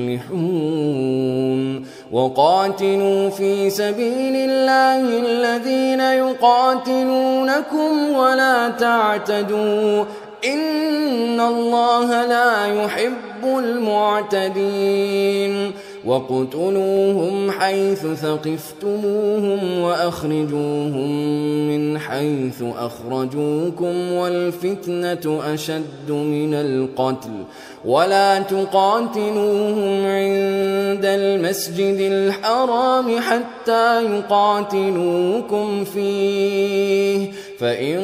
تفلحون وقاتلوا في سبيل الله الذين يقاتلونكم ولا تعتدوا إن الله لا يحب المعتدين وَاقْتُلُوهُمْ حَيْثُ ثَقِفْتُمُوهُمْ وَأَخْرِجُوهُمْ مِنْ حَيْثُ أَخْرَجُوكُمْ وَالْفِتْنَةُ أَشَدُّ مِنَ الْقَتْلِ وَلَا تُقَاتِلُوهُمْ عِندَ الْمَسْجِدِ الْحَرَامِ حَتَّى يُقَاتِلُوكُمْ فِيهِ فَإِنْ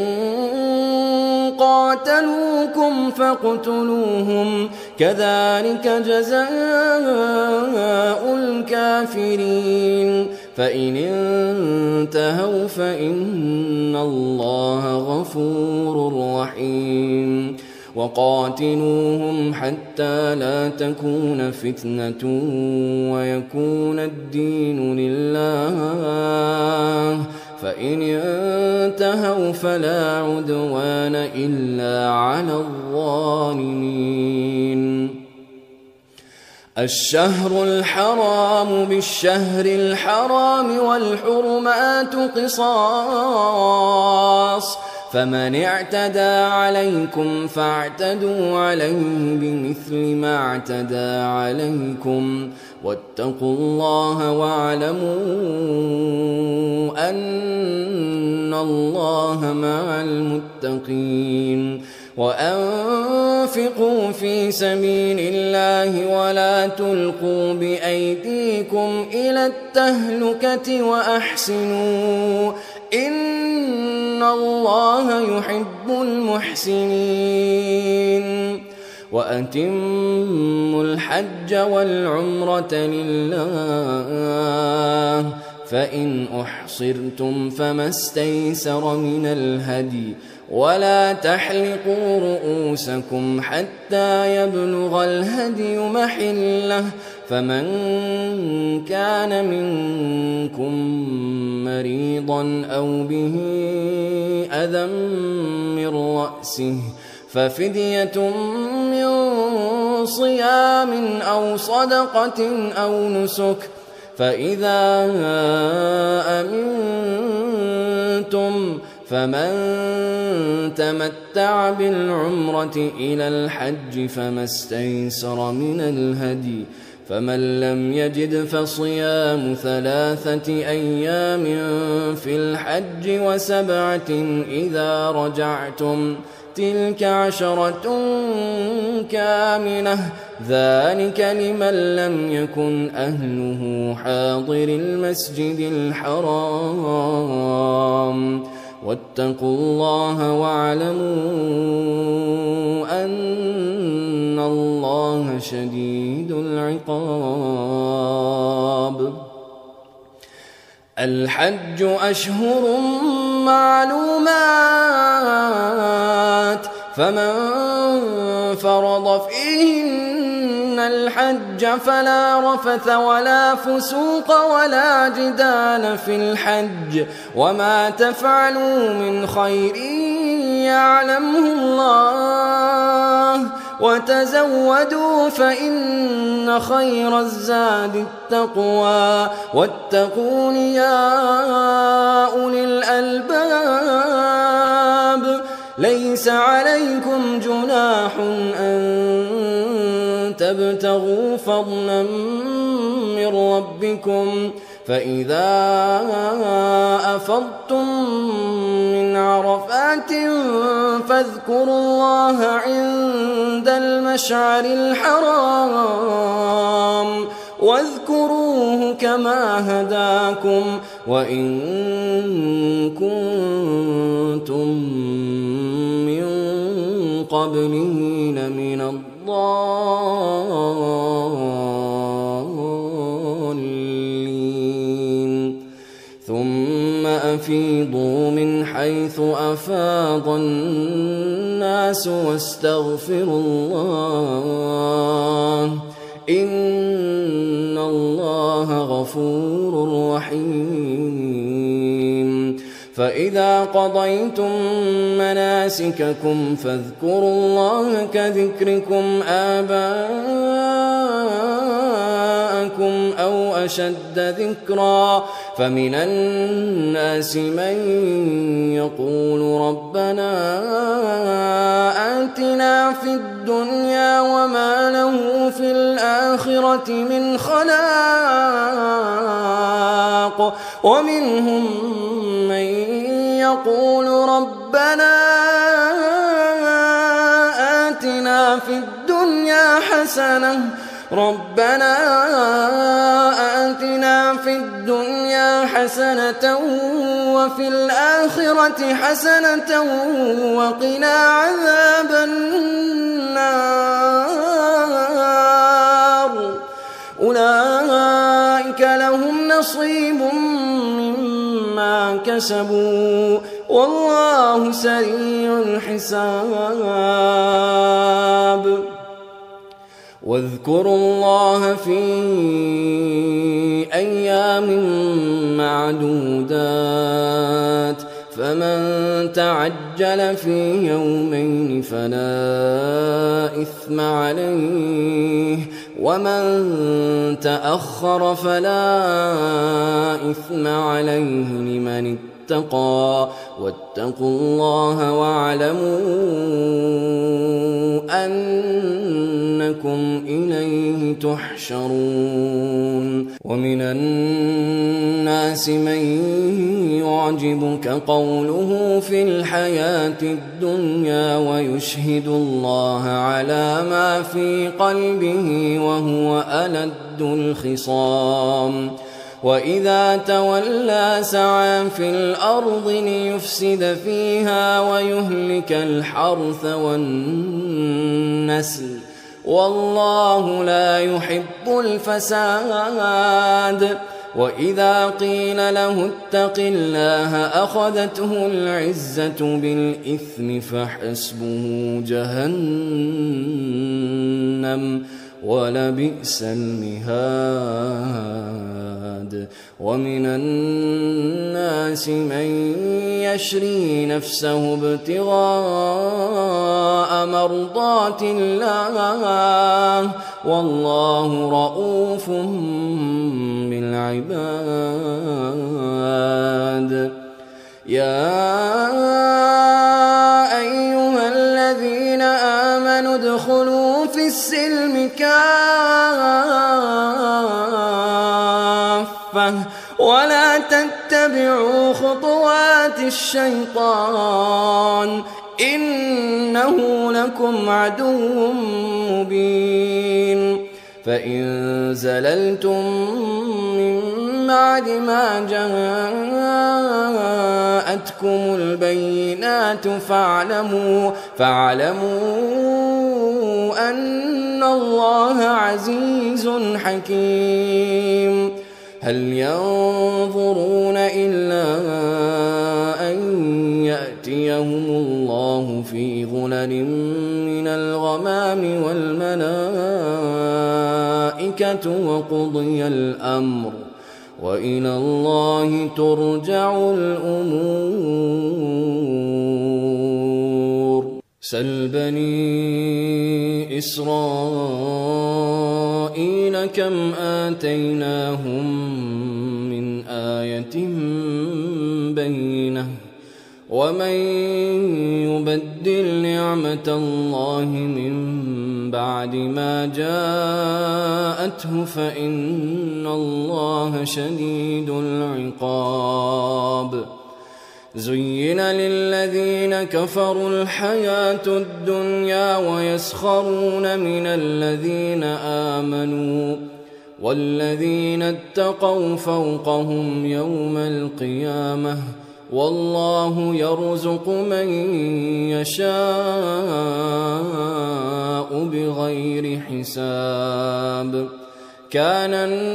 قَاتَلُوكُمْ فَاقْتُلُوهُمْ كَذَلِكَ جَزَاءُ الْكَافِرِينَ فَإِنِ انْتَهَوْا فَإِنَّ اللَّهَ غَفُورٌ رَحِيمٌ وَقَاتِلُوهُمْ حَتَّى لَا تَكُونَ فِتْنَةٌ وَيَكُونَ الدِّينُ لِلَّهِ فَإِنِ انْتَهَوْا فَلَا عُدْوَانَ إِلَّا عَلَى الظَّالِمِينَ الشهر الحرام بالشهر الحرام والحرمات قصاص فمن اعتدى عليكم فاعتدوا عليه بمثل ما اعتدى عليكم واتقوا الله واعلموا أن الله مع المتقين وأنفقوا في سبيل الله ولا تلقوا بأيديكم إلى التهلكة وأحسنوا إن الله يحب المحسنين وأتموا الحج والعمرة لله فإن أحصرتم فما استيسر من الهدي ولا تحلقوا رؤوسكم حتى يبلغ الهدي محله فمن كان منكم مريضا أو به أذى من رأسه ففدية من صيام أو صدقة أو نسك فإذا أمنتم فمن تمتع بالعمرة إلى الحج فما استيسر من الهدي فمن لم يجد فصيام ثلاثة أيام في الحج وسبعة إذا رجعتم تلك عشرة كاملة ذلك لمن لم يكن أهله حاضر المسجد الحرام واتقوا الله واعلموا أن الله شديد العقاب الحج أشهر معلومات فمن فرض فيهن الحج فلا رفث ولا فسوق ولا جدال في الحج وما تفعلوا من خير يعلمه الله وتزودوا فإن خير الزاد التقوى واتقون يا أولي الألباب ليس عليكم جناح أن تبتغوا فضلا من ربكم فإذا أفضتم من عرفات فاذكروا الله عند المشعر الحرام واذكروه كما هداكم وإن كنتم من قبله لمن الضالين ثم أفيضوا من حيث أفاض الناس واستغفروا الله إن الله غفور رحيم فإذا قضيتم مناسككم فاذكروا الله كذكركم آباءكم أو أشد ذكرا فمن الناس من يقول ربنا آتنا في الدنيا وما له في الآخرة من خلاق ومنهم من يقول ربنا آتنا في الدنيا حسنة ربنا آتنا في الدنيا حسنة وفي الآخرة حسنة وقنا عذاب النار أولئك لهم نصيب مما كسبوا والله سريع الحساب واذكروا الله في أيام معدودات فمن تعجل في يومين فلا إثم عليه ومن تأخر فلا إثم عليه لمن اتقى واتقوا الله واعلموا أنكم إليه تحشرون ومن الناس من يعجبك قوله في الحياة الدنيا ويشهد الله على ما في قلبه وهو ألد الخصام وإذا تولى سعى في الأرض ليفسد فيها ويهلك الحرث والنسل والله لا يحب الفساد وإذا قيل له اتق الله أخذته العزة بالإثم فحسبه جهنم ولبئس المهاد ومن الناس من يشري نفسه ابتغاء مرضات الله والله رؤوف بالعباد يا أيها الذين آمنوا ادخلوا في السلم كافة ولا تتبعوا خطوات الشيطان إنه لكم عدو مبين فإن زللتم من بعد ما جاءتكم البينات فاعلموا فاعلموا أن الله عزيز حكيم هل ينظرون إلا أن يأتيهم الله في ظلل من الغمام والملائكة وقضي الأمر وإلى الله ترجع الأمور. سل بني إسرائيل كم آتيناهم من آية بينة ومن يبدل نعمة الله من بعد ما جاءته فإن الله شديد العقاب. زين للذين كفروا الحياة الدنيا ويسخرون من الذين آمنوا والذين اتقوا فوقهم يوم القيامة والله يرزق من يشاء بغير حساب. كان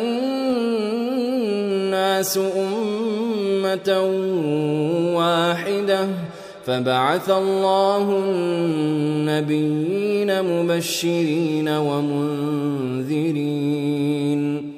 الناس أمة واحدة فبعث الله النبيين مبشرين ومنذرين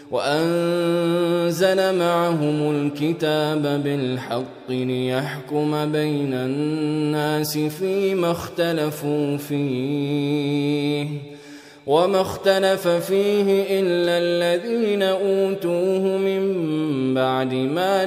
وأنزل معهم الكتاب بالحق ليحكم بين الناس فيما اختلفوا فيه وما اختلف فيه إلا الذين أوتوه من بعد ما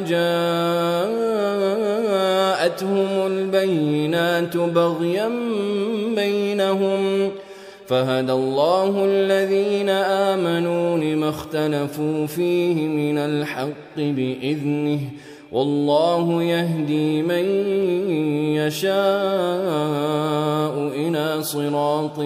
جاءتهم البينات بغيا بينهم فهدى الله الذين آمنوا لما اختلفوا فيه من الحق بإذنه والله يهدي من يشاء إلى صراط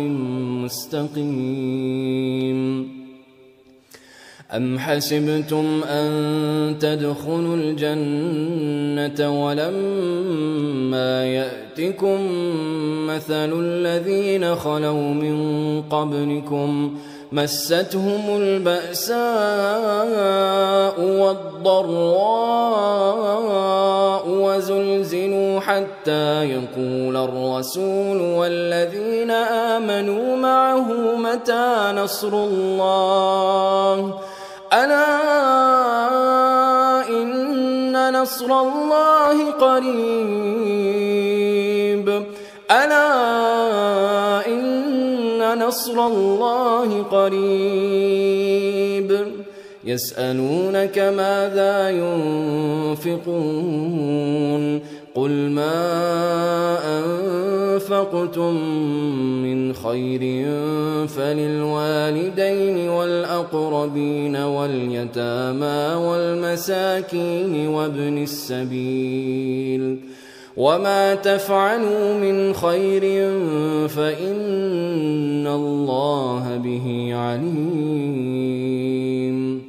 مستقيم. أم حسبتم أن تدخلوا الجنة ولما يأتكم مثل الذين خلوا من قبلكم مستهم البأساء والضراء وزلزلوا حتى يقول الرسول والذين آمنوا معه متى نصر الله ألا إن نصر الله قريب ألا إن نصر الله قريب. يسألونك ماذا ينفقون قل ما أنفقتم من خير فللوالدين والأقربين واليتامى والمساكين وابن السبيل وما تفعلوا من خير فإن الله به عليم.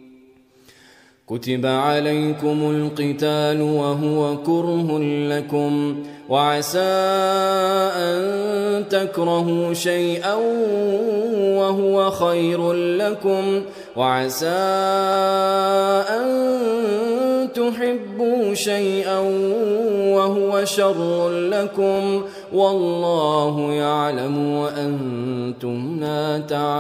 كتب عليكم القتال وهو كره لكم وعسى أن تكرهوا شيئا وهو خير لكم وعسى أن تحبوا شيئا وهو شر لكم والله يعلم وأنتم لا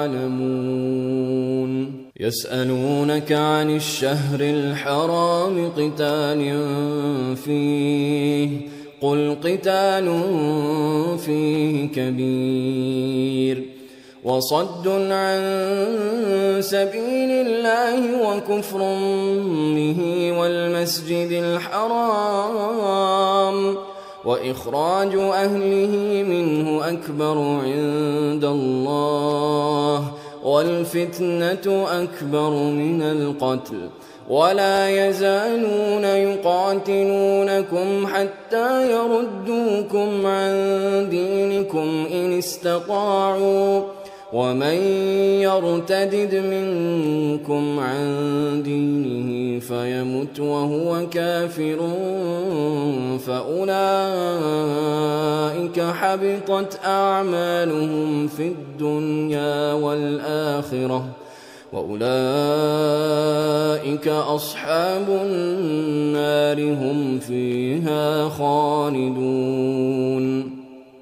تعلمون. يسألونك عن الشهر الحرام قتال فيه قل قتال فيه كبير وصد عن سبيل الله وكفر به والمسجد الحرام وإخراج أهله منه أكبر عند الله والفتنة أكبر من القتل ولا يزالون يقاتلونكم حتى يردوكم عن دينكم إن استطاعوا ومن يرتدد منكم عن دينه فيمت وهو كافر فأولئك حبطت أعمالهم في الدنيا والآخرة وأولئك أصحاب النار هم فيها خالدون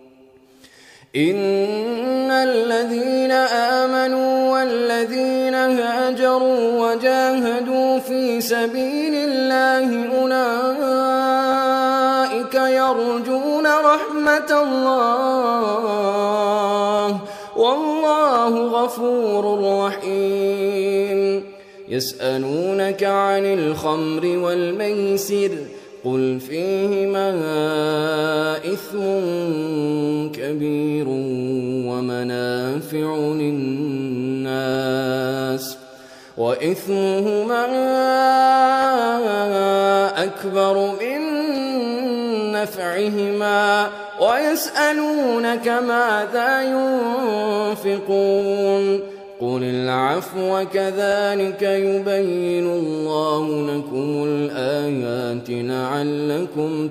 إن الذين آمنوا والذين هاجروا وجاهدوا في سبيل الله أولئك يرجون رحمة الله والله غفور رحيم يسألونك عن الخمر والميسر قل فيهما إثم كبير ومنافع للناس وإثمهما أكبر من نفعهما ويسألونك ماذا ينفقون قل العفو كذلك يبين الله لكم الآيات لعلكم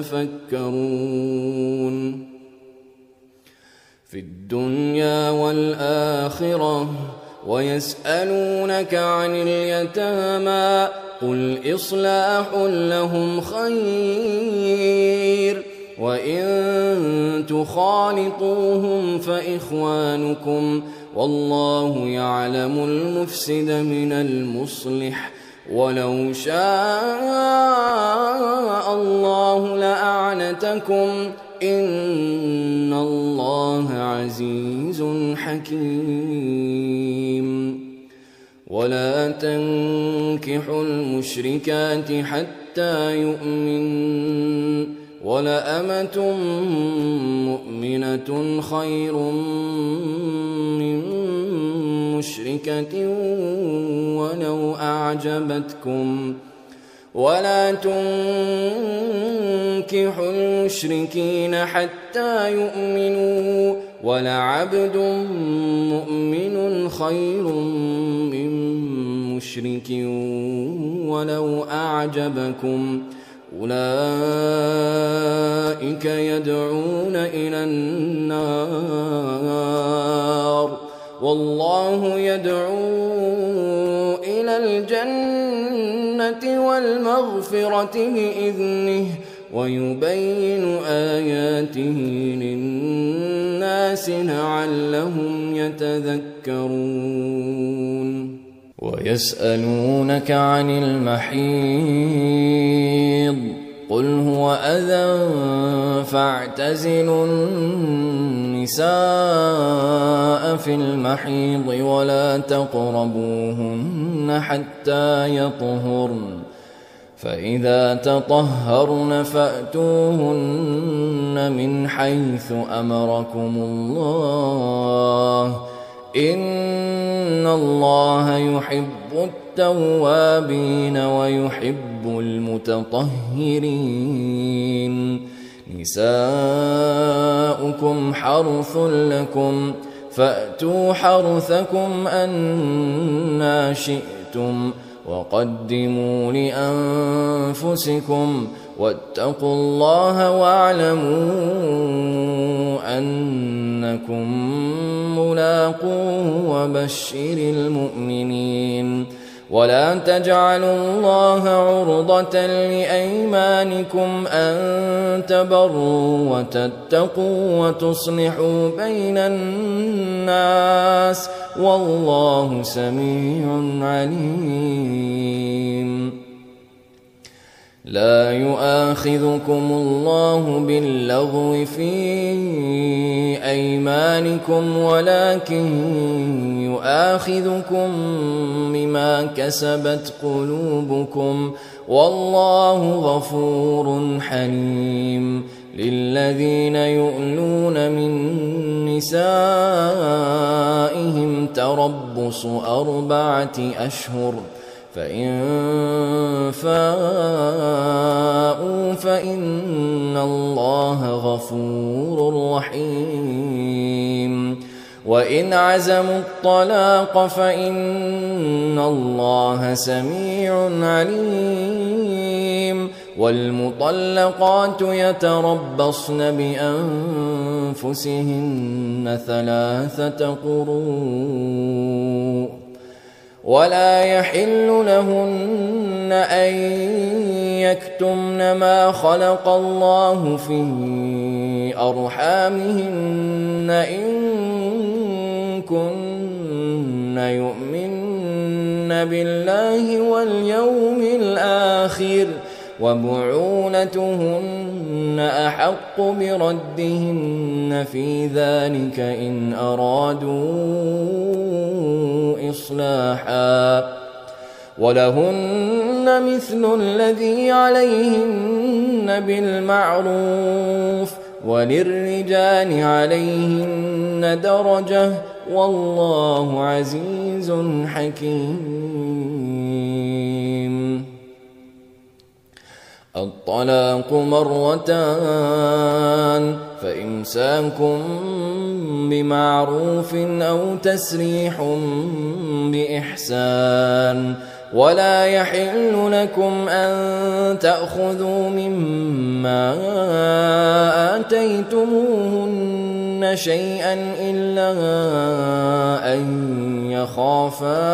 تتفكرون في الدنيا والآخرة ويسألونك عن اليتامى قل إصلاح لهم خير وإن تخالطوهم فإخوانكم والله يعلم المفسد من المصلح ولو شاء الله لأعنتكم إن الله عزيز حكيم ولا تنكحوا المشركات حتى يؤمنوا ولأمة مؤمنة خير من مشركة ولو أعجبتكم ولا تنكحوا المشركين حتى يؤمنوا ولعبد مؤمن خير من مشرك ولو أعجبكم أولئك يدعون إلى النار والله يدعو إلى الجنة والمغفرة بإذنه ويبين آياته للناس لعلهم يتذكرون ويسألونك عن المحيض قل هو أذى فاعتزلوا النساء في المحيض ولا تقربوهن حتى يطهرن فإذا تطهرن فأتوهن من حيث أمركم الله إن الله يحب التوابين ويحب المتطهرين نساؤكم حرث لكم فأتوا حرثكم أنى شئتم وقدموا لأنفسكم واتقوا الله واعلموا أنكم ملاقوه وبشر المؤمنين ولا تجعلوا الله عرضة لأيمانكم أن تبروا وتتقوا وتصلحوا بين الناس والله سميع عليم لا يؤاخذكم الله باللغو في أيمانكم ولكن يؤاخذكم بما كسبت قلوبكم والله غفور حليم للذين يؤلون من نسائهم تربص أربعة أشهر فإن فاءوا فإن الله غفور رحيم وإن عزموا الطلاق فإن الله سميع عليم والمطلقات يتربصن بأنفسهن ثلاثة قروء ولا يحل لهن أن يكتمن ما خلق الله في أرحامهن إن كن يؤمن بالله واليوم الآخر وبعولتهن أحق بردهن في ذلك إن أرادوا إصلاحا ولهن مثل الذي عليهن بالمعروف وللرجال عليهن درجة والله عزيز حكيم. الطلاق مرتان فإمساك بمعروف أو تسريح بإحسان ولا يحل لكم أن تأخذوا مما آتيتموهن شيئا إلا أن يخافا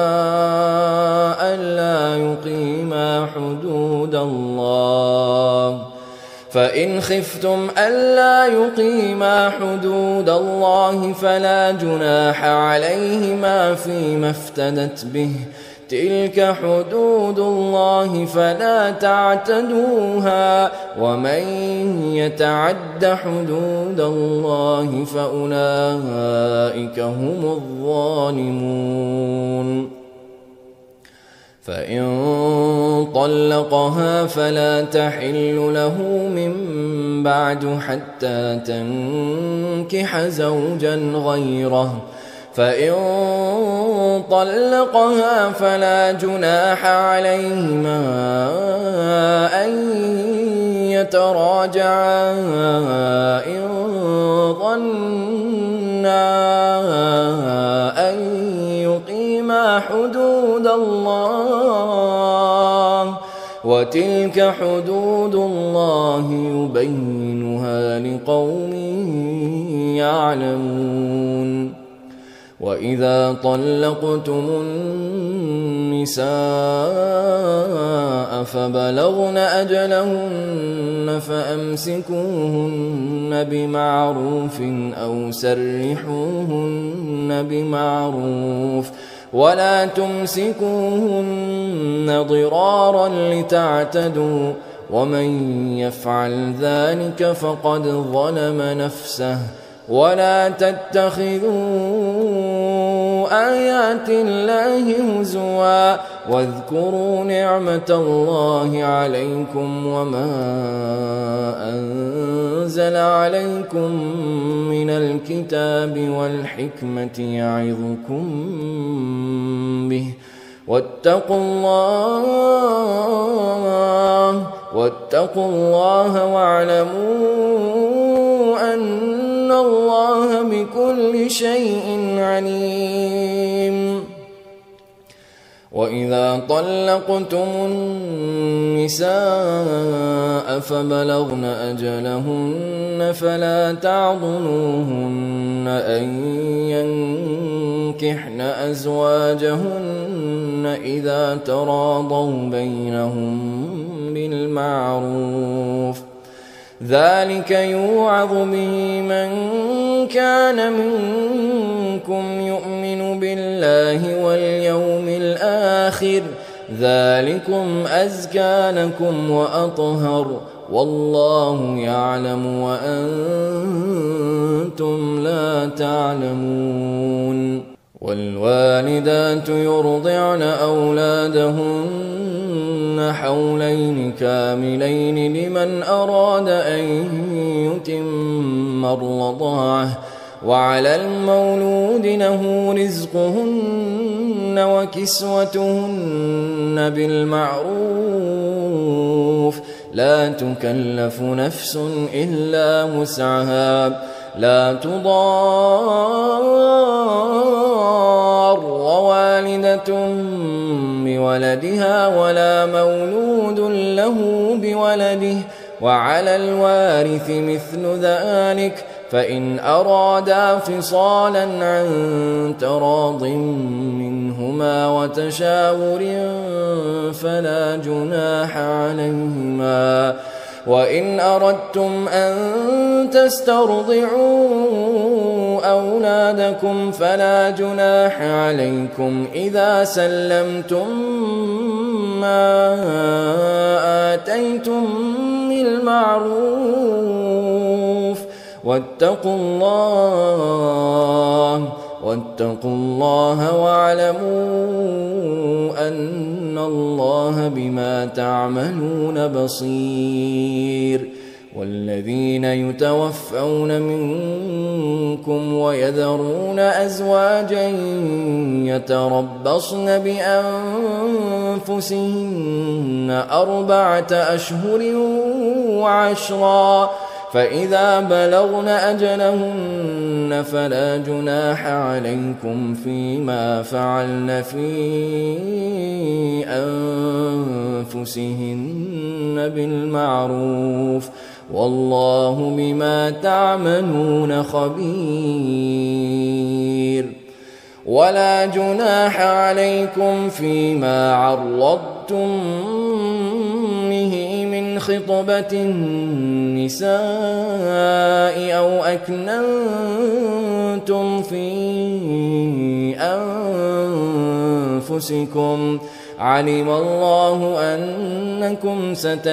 ألا يقيما حدود الله فإن خفتم ألا يقيما حدود الله فلا جناح عليهما فيما افتدت به تلك حدود الله فلا تعتدوها ومن يتعد حدود الله فأولئك هم الظالمون. فإن طلقها فلا تحل له من بعد حتى تنكح زوجا غيره فإن طلقها فلا جناح عليهما أن يتراجعا إن ظنا أن يقيما حدود الله وتلك حدود الله يبينها لقوم يعلمون. وإذا طلقتم النساء فبلغن أجلهن فأمسكوهن بمعروف أو سرحوهن بمعروف ولا تمسكوهن ضرارا لتعتدوا ومن يفعل ذلك فقد ظلم نفسه ولا تتخذوا آيات الله هزوا واذكروا نعمة الله عليكم وما أنزل عليكم من الكتاب والحكمة يعظكم به واتقوا الله واتقوا الله واعلموا أن الله بكل شيء عليم. وإذا طلقتم النساء فبلغن أجلهن فلا تعضلوهن أن ينكحن أزواجهن إذا تراضوا بينهم بالمعروف ذلك يوعظ به من كان منكم يؤمن بالله واليوم الآخر ذلكم أزكى لكم وأطهر والله يعلم وأنتم لا تعلمون. والوالدات يرضعن أولادهن حولين كاملين لمن أراد أن يتم الرضاعة وعلى المولود له رزقهن وكسوتهن بالمعروف لا تكلف نفس إلا وسعها لا تضار والدة بولدها ولا مولود له بولده وعلى الوارث مثل ذلك فإن أرادا فصالا عن تراض منهما وتشاور فلا جناح عليهما. وإن أردتم أن تسترضعوا أولادكم فلا جناح عليكم إذا سلمتم ما آتيتم بالمعروف واتقوا الله واتقوا الله واعلموا أن الله بما تعملون بصير. والذين يتوفون منكم ويذرون أزواجا يتربصن بأنفسهن أربعة أشهر وعشرا فإذا بلغن أجلهن فلا جناح عليكم فيما فعلن في أنفسهن بالمعروف والله بما تعملون خبير. ولا جناح عليكم فيما عرضتم به من خطبة النساء أو أكننتم في أنفسكم علم الله أنكم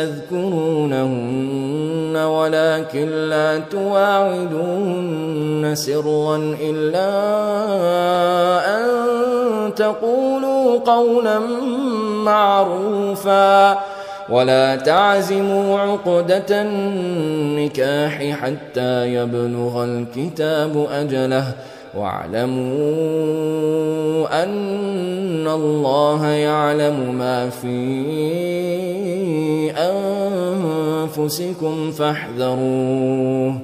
ستذكرونهن ولكن لا تواعدوهن سرا إلا أن تقولوا قولا معروفا ولا تعزموا عقدة النكاح حتى يبلغ الكتاب أجله واعلموا أن الله يعلم ما في أنفسكم فاحذروه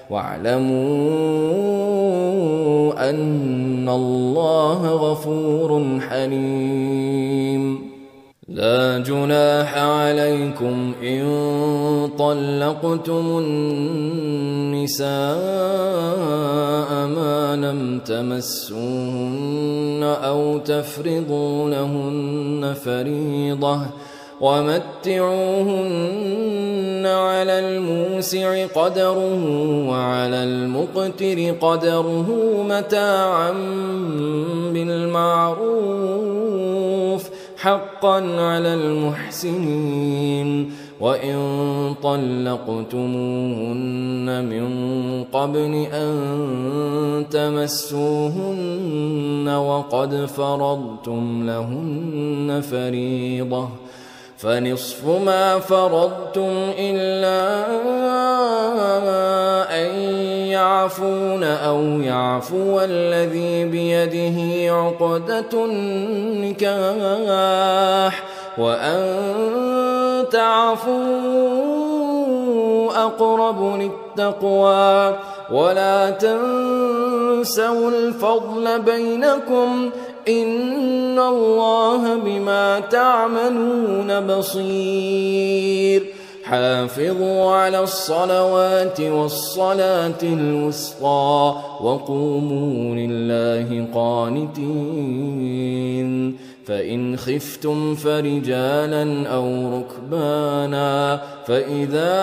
واعلموا أن الله غفور حليم. لا جناح عليكم إن طلقتم النساء ما لم تمسوهن أو تفرضوا لهن فريضة ومتعوهن على الموسع قدره وعلى المقتر قدره متاعا بالمعروف حقا على المحسنين. وإن طلقتموهن من قبل أن تمسوهن وقد فرضتم لهن فريضة فنصف ما فرضتم إلا أن يعفون أو يعفو الذي بيده عقدة النكاح وأن تعفوا أقرب للتقوى ولا تنسوا الفضل بينكم إن الله بما تعملون بصير. حافظوا على الصلوات والصلاة الوسطى وقوموا لله قانتين. فإن خفتم فرجالا أو ركبانا فإذا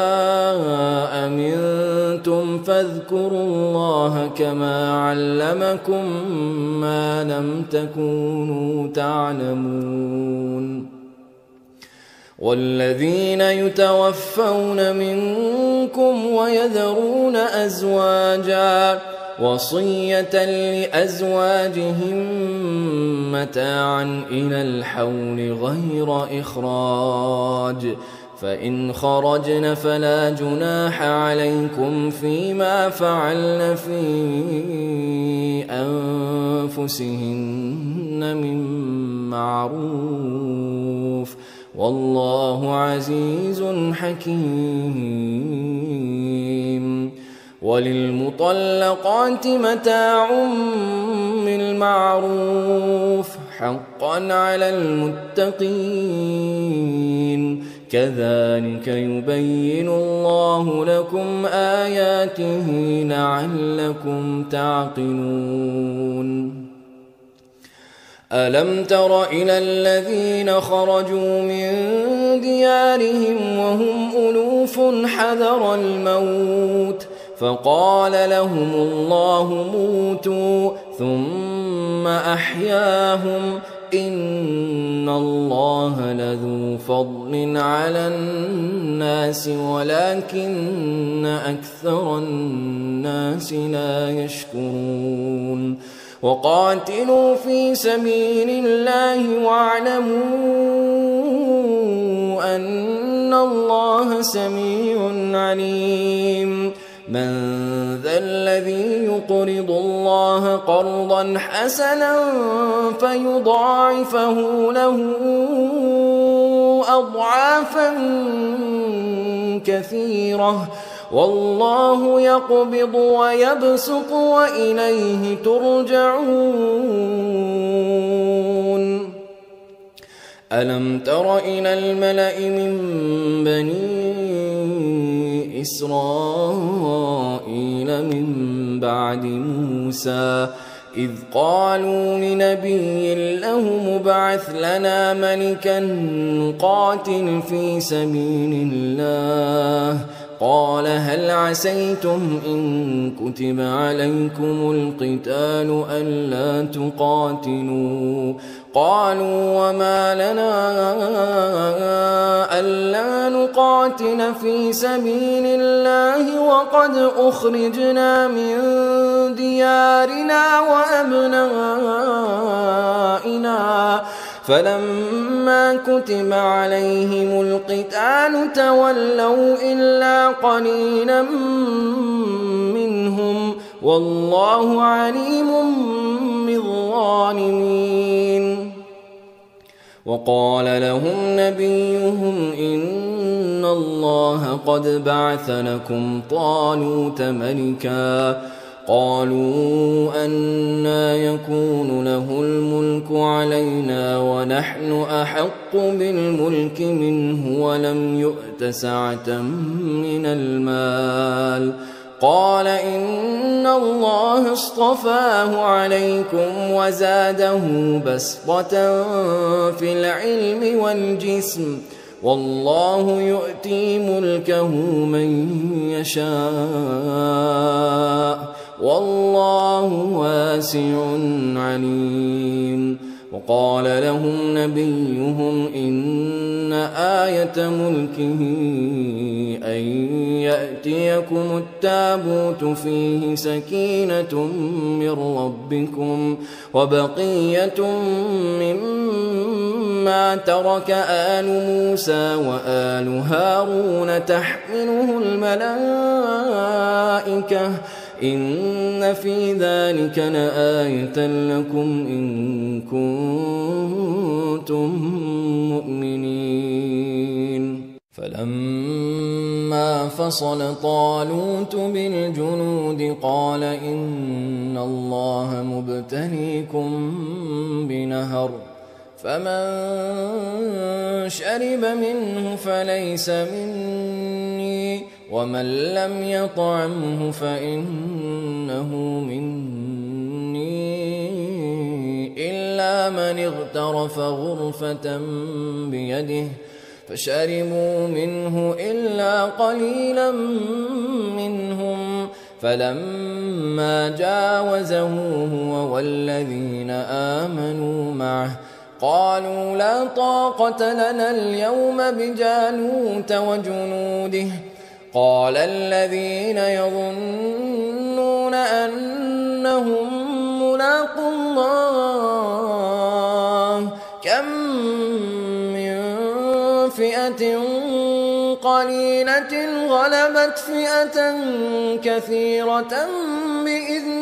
أمنتم فاذكروا الله كما علمكم ما لم تكونوا تعلمون. والذين يتوفون منكم ويذرون أزواجا وصية لأزواجهم متاعا إلى الحول غير إخراج فإن خرجن فلا جناح عليكم فيما فعلن في أنفسهن من معروف والله عزيز حكيم. وللمطلقات متاع بالمعروف حقا على المتقين. كذلك يبين الله لكم آياته لعلكم تعقلون ألم تر إلى الذين خرجوا من ديارهم وهم ألوف حذر الموت فقال لهم الله موتوا ثم أحياهم إن الله لذو فضل على الناس ولكن أكثر الناس لا يشكرون وقاتلوا في سبيل الله واعلموا أن الله سميع عليم من ذا الذي يقرض الله قرضا حسنا فيضاعفه له أضعافا كثيرة والله يقبض ويبسط وإليه ترجعون ألم تر إلى الملأ من بني إسرائيل من بعد موسى إذ قالوا لنبي له مبعث لنا ملكا نقاتل في سبيل الله قال هل عسيتم إن كتب عليكم القتال ألا تقاتلوا قالوا وما لنا ألا نقاتل في سبيل الله وقد أخرجنا من ديارنا وأبنائنا فلما كتب عليهم القتال تولوا إلا قليلا منهم والله عليم بالظالمين وقال لهم نبيهم إن الله قد بعث لكم طالوت ملكا قالوا أنى يكون له الملك علينا ونحن أحق بالملك منه ولم يؤت سعة من المال قال إن الله اصطفاه عليكم وزاده بسطة في العلم والجسم والله يؤتي ملكه من يشاء والله واسع عليم وقال لهم نبيهم إن آية ملكه أن يأتيكم التابوت فيه سكينة من ربكم وبقية مما ترك آل موسى وآل هارون تحمله الملائكة إن في ذلك لآية لكم إن كنتم مؤمنين فلما فصل طالوت بالجنود قال إن الله مبتليكم بنهر فمن شرب منه فليس مني ومن لم يطعمه فإنه مني إلا من اغترف غرفة بيده فشربوا منه إلا قليلا منهم فلما جاوزه هو والذين آمنوا معه قالوا لا طاقة لنا اليوم بجالوت وجنوده قال الذين يظنون أنهم ملاقو الله كم من فئة قليلة غلبت فئة كثيرة بإذن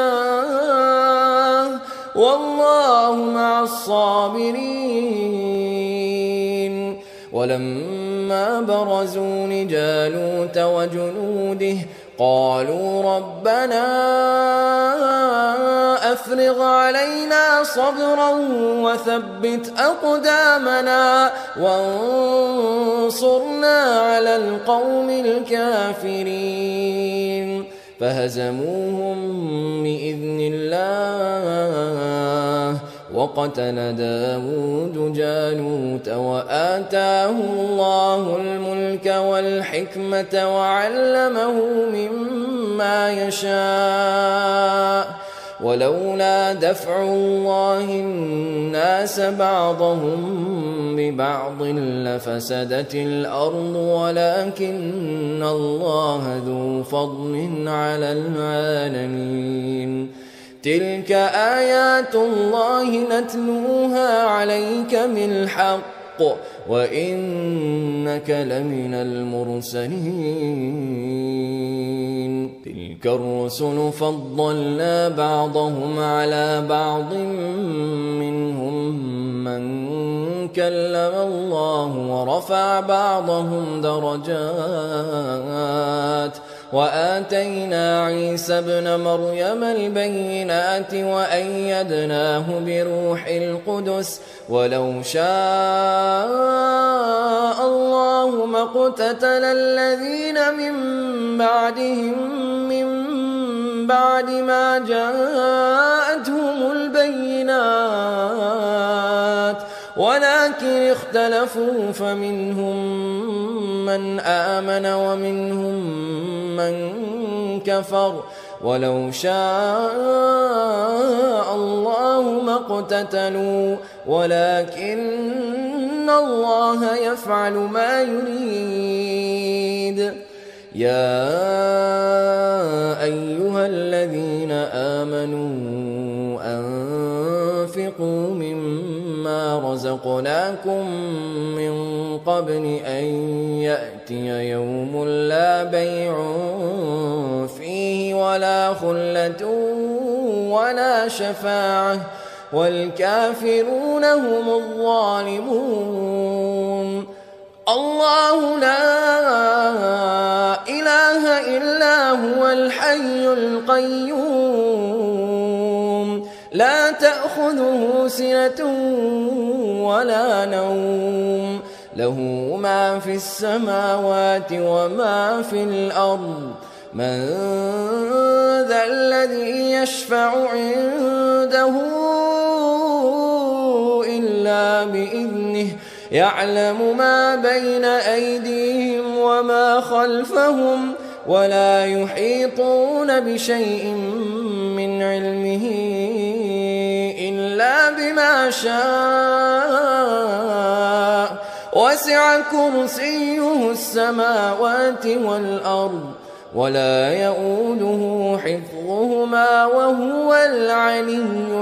الله والله مع الصابرين ولما برزوا لجالوت وجنوده قالوا ربنا أفرغ علينا صبرا وثبت أقدامنا وانصرنا على القوم الكافرين فهزموهم بإذن الله وقتل داود جالوت وآتاه الله الملك والحكمة وعلمه مما يشاء ولولا دفع الله الناس بعضهم ببعض لفسدت الأرض ولكن الله ذو فضل على العالمين تلك آيات الله نتلوها عليك بالحق وإنك لمن المرسلين تلك الرسل فضلنا بعضهم على بعض منهم من كلم الله ورفع بعضهم درجات وآتينا عيسى ابن مريم البينات وأيدناه بروح القدس ولو شاء الله ما اقتتل الذين من بعدهم من بعد ما جاءتهم البينات ولكن اختلفوا فمنهم من آمن ومنهم من كفر ولو شاء الله ما اقتتلوا ولكن الله يفعل ما يريد يا أيها الذين آمنوا أنفقوا مما رزقناكم من قبل أن يأتي يوم لا بيع فيه ولا خلة ولا شفاعة والكافرون هم الظالمون الله لا إله إلا هو الحي القيوم لا تأخذه سنة ولا نوم له ما في السماوات وما في الأرض من ذا الذي يشفع عنده إلا بإذنه يعلم ما بين أيديهم وما خلفهم ولا يحيطون بشيء من علمه إلا بما شاء وسع كرسيه السماوات والأرض ولا يؤوده حفظهما وهو العلي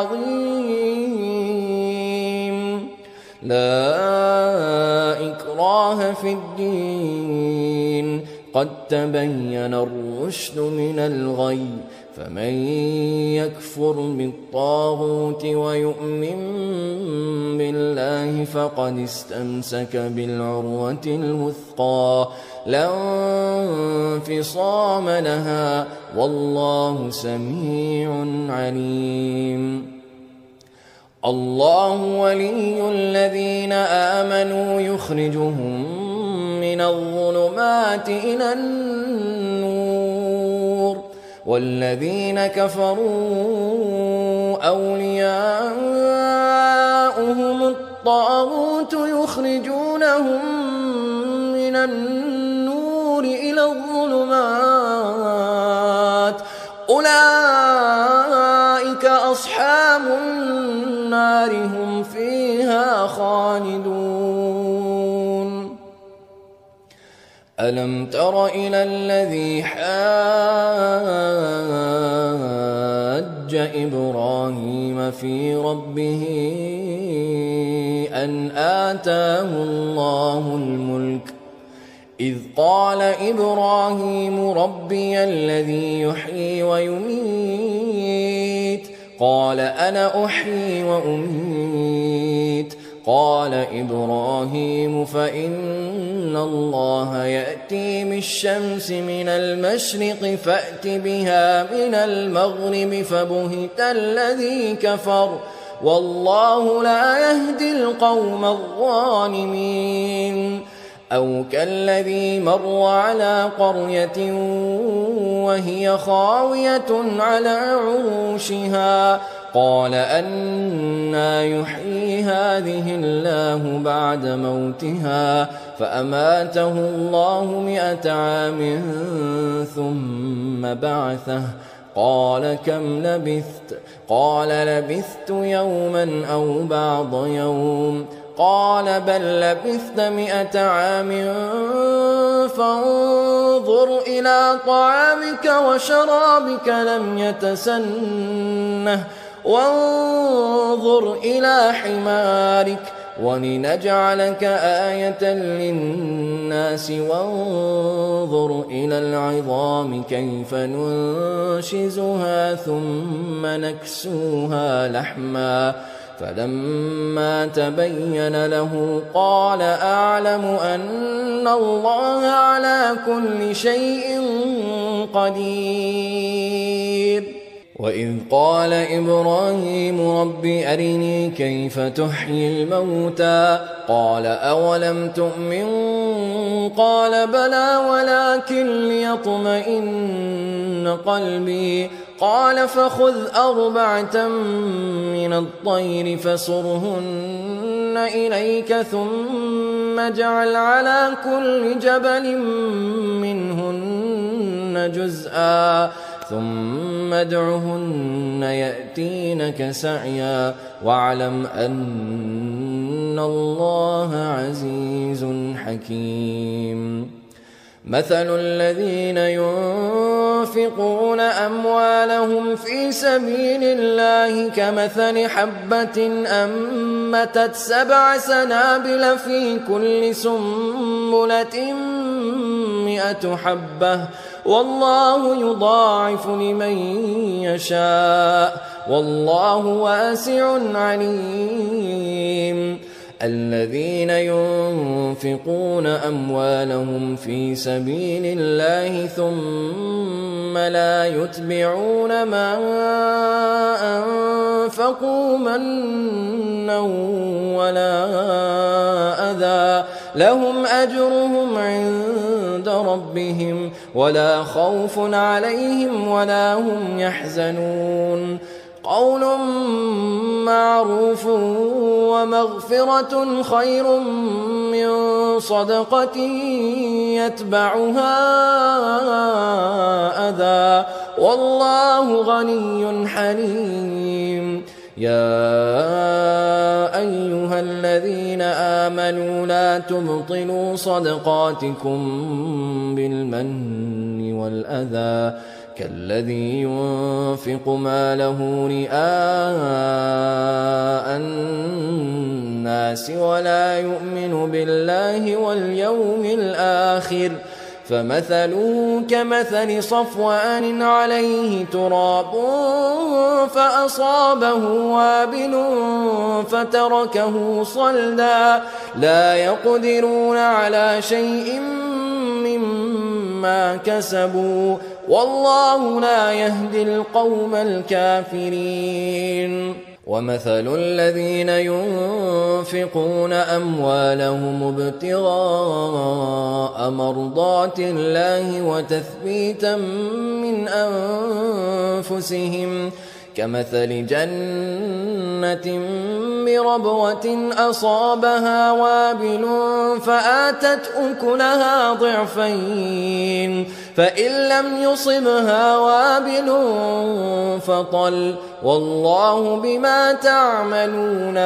العظيم لا إكراه في الدين قد تبين الرشد من الغي فمن يكفر بالطاغوت ويؤمن بالله فقد استمسك بالعروة الوثقى لا انفصام لها والله سميع عليم الله ولي الذين آمنوا يخرجهم من الظلمات إلى النور والذين كفروا أولياؤهم الطاغوت يخرجونهم من النور إلى الظلمات أولئك أصحاب النار هم فيها خالدون ألم تر إلى الذي حاج إبراهيم في ربه أن آتاه الله الملك إذ قال إبراهيم ربي الذي يحيي ويميت قال أنا أحيي وأميت قال إبراهيم فإن الله يأتي بالشمس من المشرق فأت بها من المغرب فبهت الذي كفر والله لا يهدي القوم الظالمين. أو كالذي مر على قرية وهي خاوية على عروشها قال أنى يحيي هذه الله بعد موتها فأماته الله مئة عام ثم بعثه قال كم لبثت قال لبثت يوما أو بعض يوم قال بل لبثت مئة عام فانظر إلى طعامك وشرابك لم يتسنه وانظر إلى حمارك ولنجعلك آية للناس وانظر إلى العظام كيف ننشزها ثم نكسوها لحما فلما تبين له قال أعلم أن الله على كل شيء قدير. وإذ قال إبراهيم رب أرني كيف تحيي الموتى قال أولم تؤمن قال بلى ولكن ليطمئن قلبي قال فخذ أربعة من الطير فصرهن إليك ثم اجعل على كل جبل منهن جزءا ثم ادعهن يأتينك سعيا واعلم أن الله عزيز حكيم. مثل الذين ينفقون أموالهم في سبيل الله كمثل حبة أنبتت سبع سنابل في كل سنبلة مئة حبة والله يضاعف لمن يشاء والله واسع عليم. الذين ينفقون أموالهم في سبيل الله ثم لا يتبعون ما أنفقوا منا ولا أذى لهم أجرهم عند ربهم ولا خوف عليهم ولا هم يحزنون. قول معروف ومغفرة خير من صدقة يتبعها أذى والله غني حليم. يا أيها الذين آمنوا لا تبطلوا صدقاتكم بالمن والأذى كالذي ينفق ماله رئاء الناس ولا يؤمن بالله واليوم الآخر فمثله كمثل صفوان عليه تراب فأصابه وابل فتركه صلدا لا يقدرون على شيء مما كسبوا والله لا يهدي القوم الكافرين. ومثل الذين ينفقون أموالهم ابتغاء مرضات الله وتثبيتا من أنفسهم كمثل جنة بربوة أصابها وابل فآتت أكلها ضعفين فإن لم يصبها وابل فطل والله بما تعملون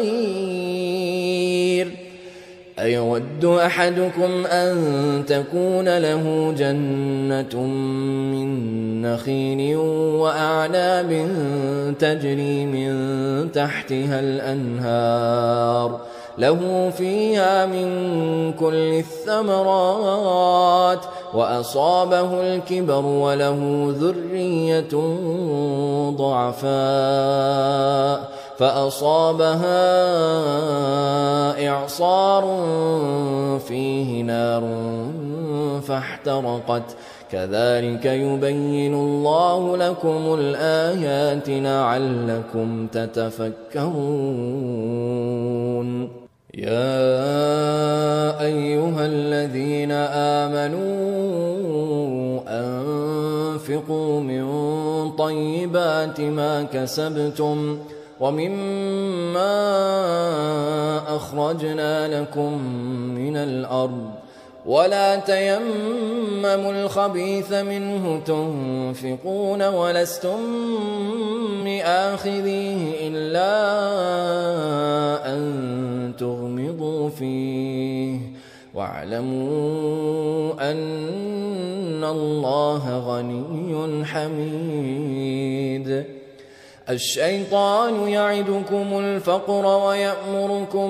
بصير. أيود أحدكم أن تكون له جنة من نخيل وأعناب تجري من تحتها الأنهار له فيها من كل الثمرات وأصابه الكبر وله ذرية ضعفاء فأصابها إعصار فيه نار فاحترقت كذلك يبين الله لكم الآيات لعلكم تتفكرون يا أيها الذين آمنوا أنفقوا من طيبات ما كسبتم ومما أخرجنا لكم من الأرض ولا تيمموا الخبيث منه تنفقون ولستم بآخذيه إلا أن تغمضوا فيه واعلموا أن الله غني حميد الشيطان يعدكم الفقر ويأمركم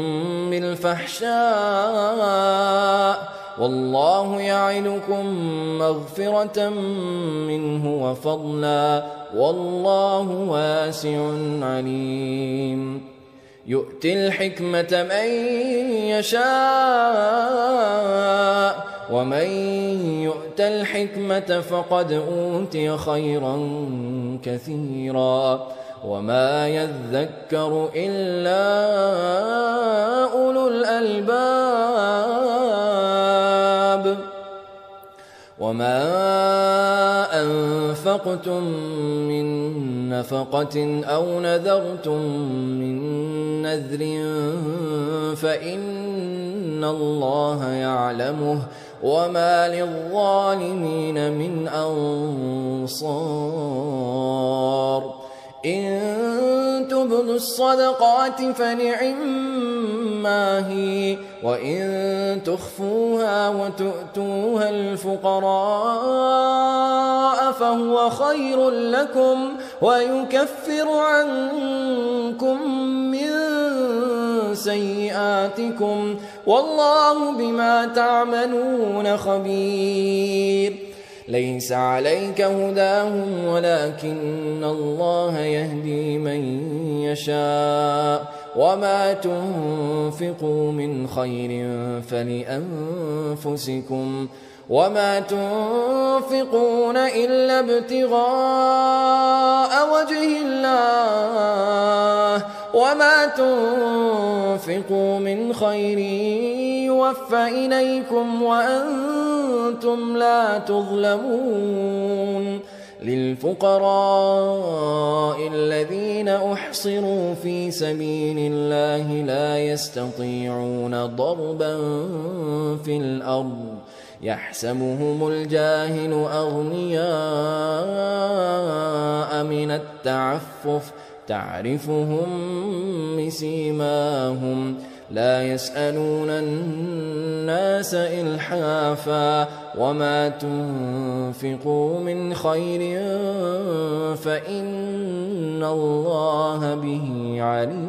بالفحشاء والله يعدكم مغفرة منه وفضلا والله واسع عليم يؤتي الحكمة من يشاء ومن يؤت الحكمة فقد أوتي خيرا كثيرا وما يذكر إلا أولو الألباب وما أنفقتم من نفقة أو نذرتم من نذر فإن الله يعلمه وما للظالمين من أنصار إن تبدوا الصدقات فنعما هي وإن تخفوها وتؤتوها الفقراء فهو خير لكم ويكفر عنكم من سيئاتكم والله بما تعملون خبير ليس عليك هداهم ولكن الله يهدي من يشاء وما تنفقوا من خير فلأنفسكم وما تنفقون إلا ابتغاء وجه الله وما تنفقوا من خير يوفى إليكم وأنتم لا تظلمون للفقراء الذين أحصروا في سبيل الله لا يستطيعون ضربا في الأرض يحسبهم الجاهل أغنياء من التعفف تعرفهم بسيماهم لا يسألون الناس إلحافا وما تنفقوا من خير فإن الله به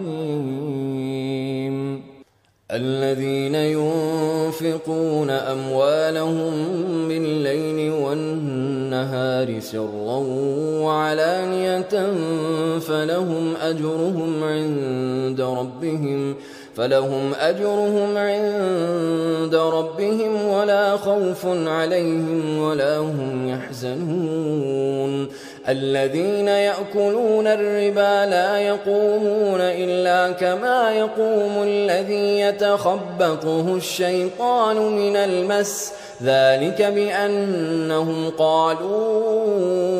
عليم الذين ينفقون أموالهم بالليل والنهار سرا وعلانية فلهم أجرهم عند ربهم فلهم أجرهم عند ربهم ولا خوف عليهم ولا هم يحزنون الذين يأكلون الربا لا يقومون إلا كما يقوم الذي يتخبطه الشيطان من المس ذلك بأنهم قالوا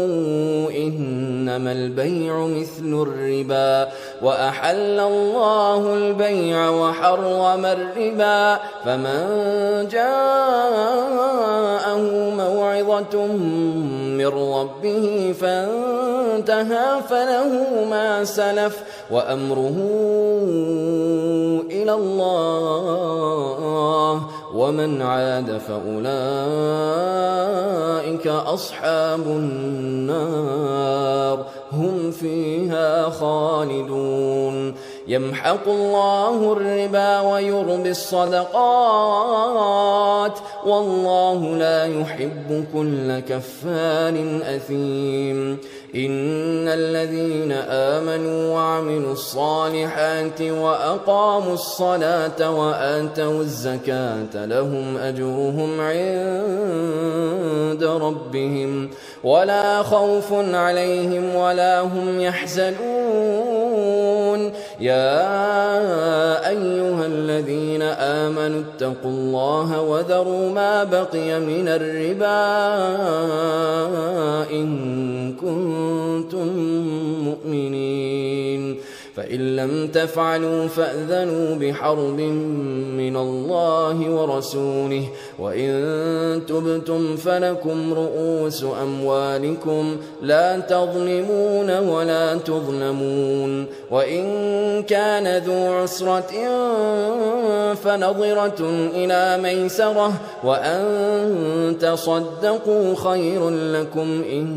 إنما البيع مثل الربا وأحل الله البيع وحرم الربا فمن جاءه موعظة من ربه فانتهى فله ما سلف وأمره إلى الله ومن عاد فأولئك أصحاب النار هم فيها خالدون يمحق الله الربا ويربي الصدقات والله لا يحب كل كفار أثيم إن الذين آمنوا وعملوا الصالحات وأقاموا الصلاة وآتوا الزكاة لهم أجرهم عند ربهم ولا خوف عليهم ولا هم يحزنون. يا أيها الذين آمنوا اتقوا الله وذروا ما بقي من الربا إن كنتم مؤمنين، فإن لم تفعلوا فأذنوا بحرب من الله ورسوله، وإن تبتم فلكم رؤوس أموالكم لا تظلمون ولا تظلمون. وإن كان ذو عسرة فنظرة إلى ميسرة وأن تصدقوا خير لكم إن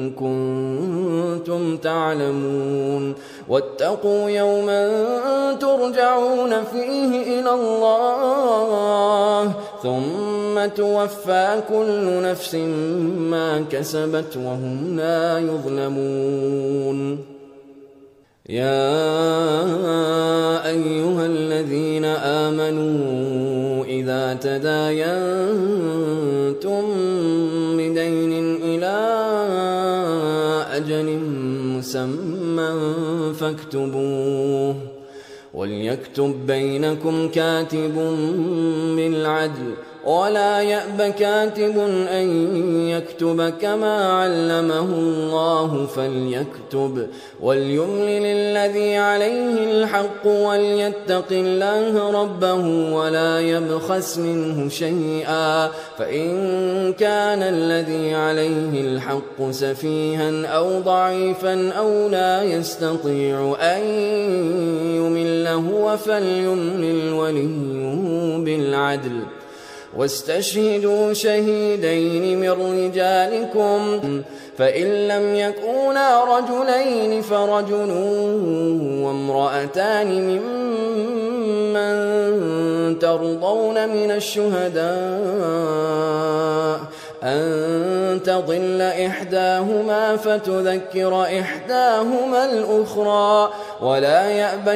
كنتم تعلمون. واتقوا يوما ترجعون فيه إلى الله ثم توفى كل نفس ما كسبت وهم لا يظلمون. يا أيها الذين آمنوا إذا تداينتم بدين إلى أجل مسمى فاكتبوه، وليكتب بينكم كاتب بالعدل ولا يأب كاتب أن يكتب كما علمه الله فليكتب، وليملل الذي عليه الحق وليتق الله ربه ولا يبخس منه شيئا، فإن كان الذي عليه الحق سفيها أو ضعيفا أو لا يستطيع أن يمل هو فليملل وليه بالعدل. واستشهدوا شهيدين من رجالكم، فإن لم يكونا رجلين فرجل وامرأتان ممن ترضون من الشهداء أن تضل إحداهما فتذكر إحداهما الأخرى، ولا يأبى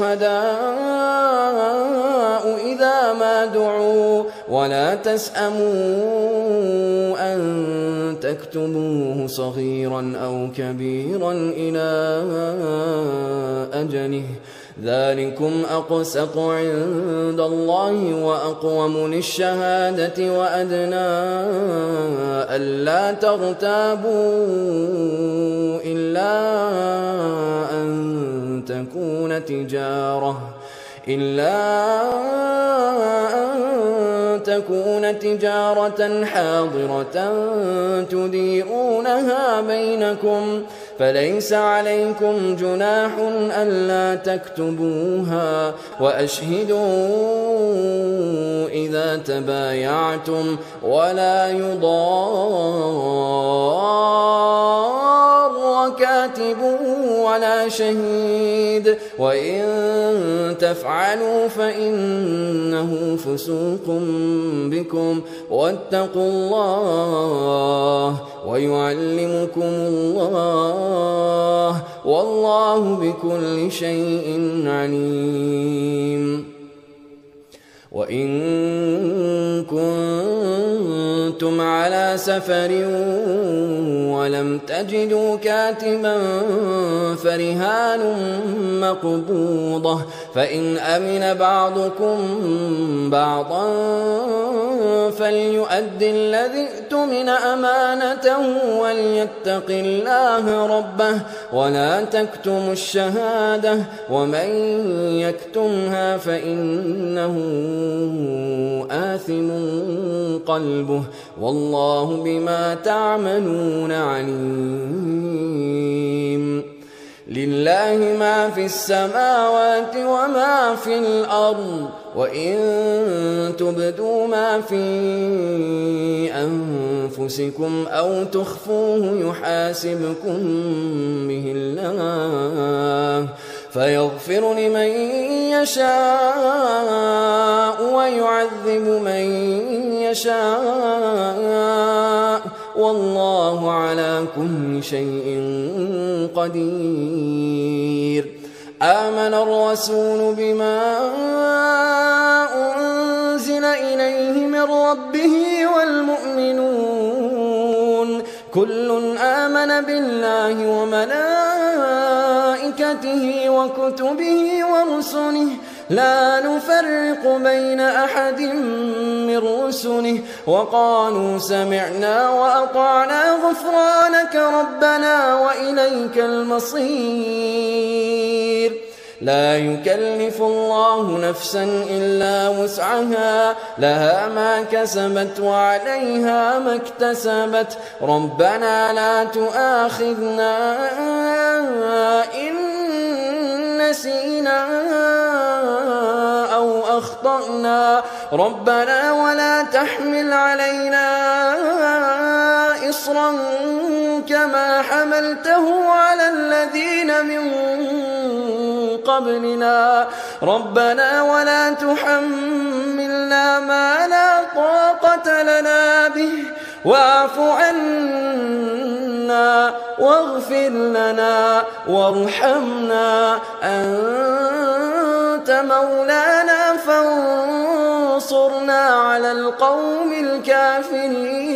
الشهداء إذا ما دعوا، ولا تسأموا أن تكتبوه صغيرا أو كبيرا إلى أجله، ذلكم أقسط عند الله وأقوم للشهادة وأدنى ألا ترتابوا إلا أن تكون تجارة إلا أن تكون تجارة حاضرة تديرونها بينكم، فليس عليكم جناح ألا تكتبوها، وأشهدوا إذا تبايعتم ولا يضار كاتب ولا شهيد، وإن تفعلوا فإنه فسوق بكم، واتقوا الله ويعلمكم الله والله بكل شيء عليم. وإن كنتم على سفر ولم تجدوا كاتبا فرهان مقبوضة، فإن أمن بعضكم بعضا فليؤد الذي اؤتمن أمانته وليتق الله ربه ولا تكتموا الشهادة، ومن يكتمها فإنه آثم قلبه والله بما تعملون عليم. لله ما في السماوات وما في الأرض، وإن تبدوا ما في أنفسكم أو تخفوه يحاسبكم به الله فيغفر لمن يشاء ويعذب من يشاء، والله على كل شيء قدير. آمن الرسول بما أنزل إليه من ربه والمؤمنون كل آمن بالله وملائكته وكتبه ورسله لا نفرق بين أحد من رسله وقالوا سمعنا وأطعنا غفرانك ربنا وإليك المصير. لا يكلف الله نفسا إلا وسعها لها ما كسبت وعليها ما اكتسبت ربنا لا تؤاخذنا إن نسينا أو أخطأنا ربنا ولا تحمل علينا إصرا كما حملته على الذين من قبلنا ربنا ولا تحملنا ما لا طاقة لنا به واعف عنا واغفر لنا وارحمنا أنت مولانا فانصرنا على القوم الكافرين.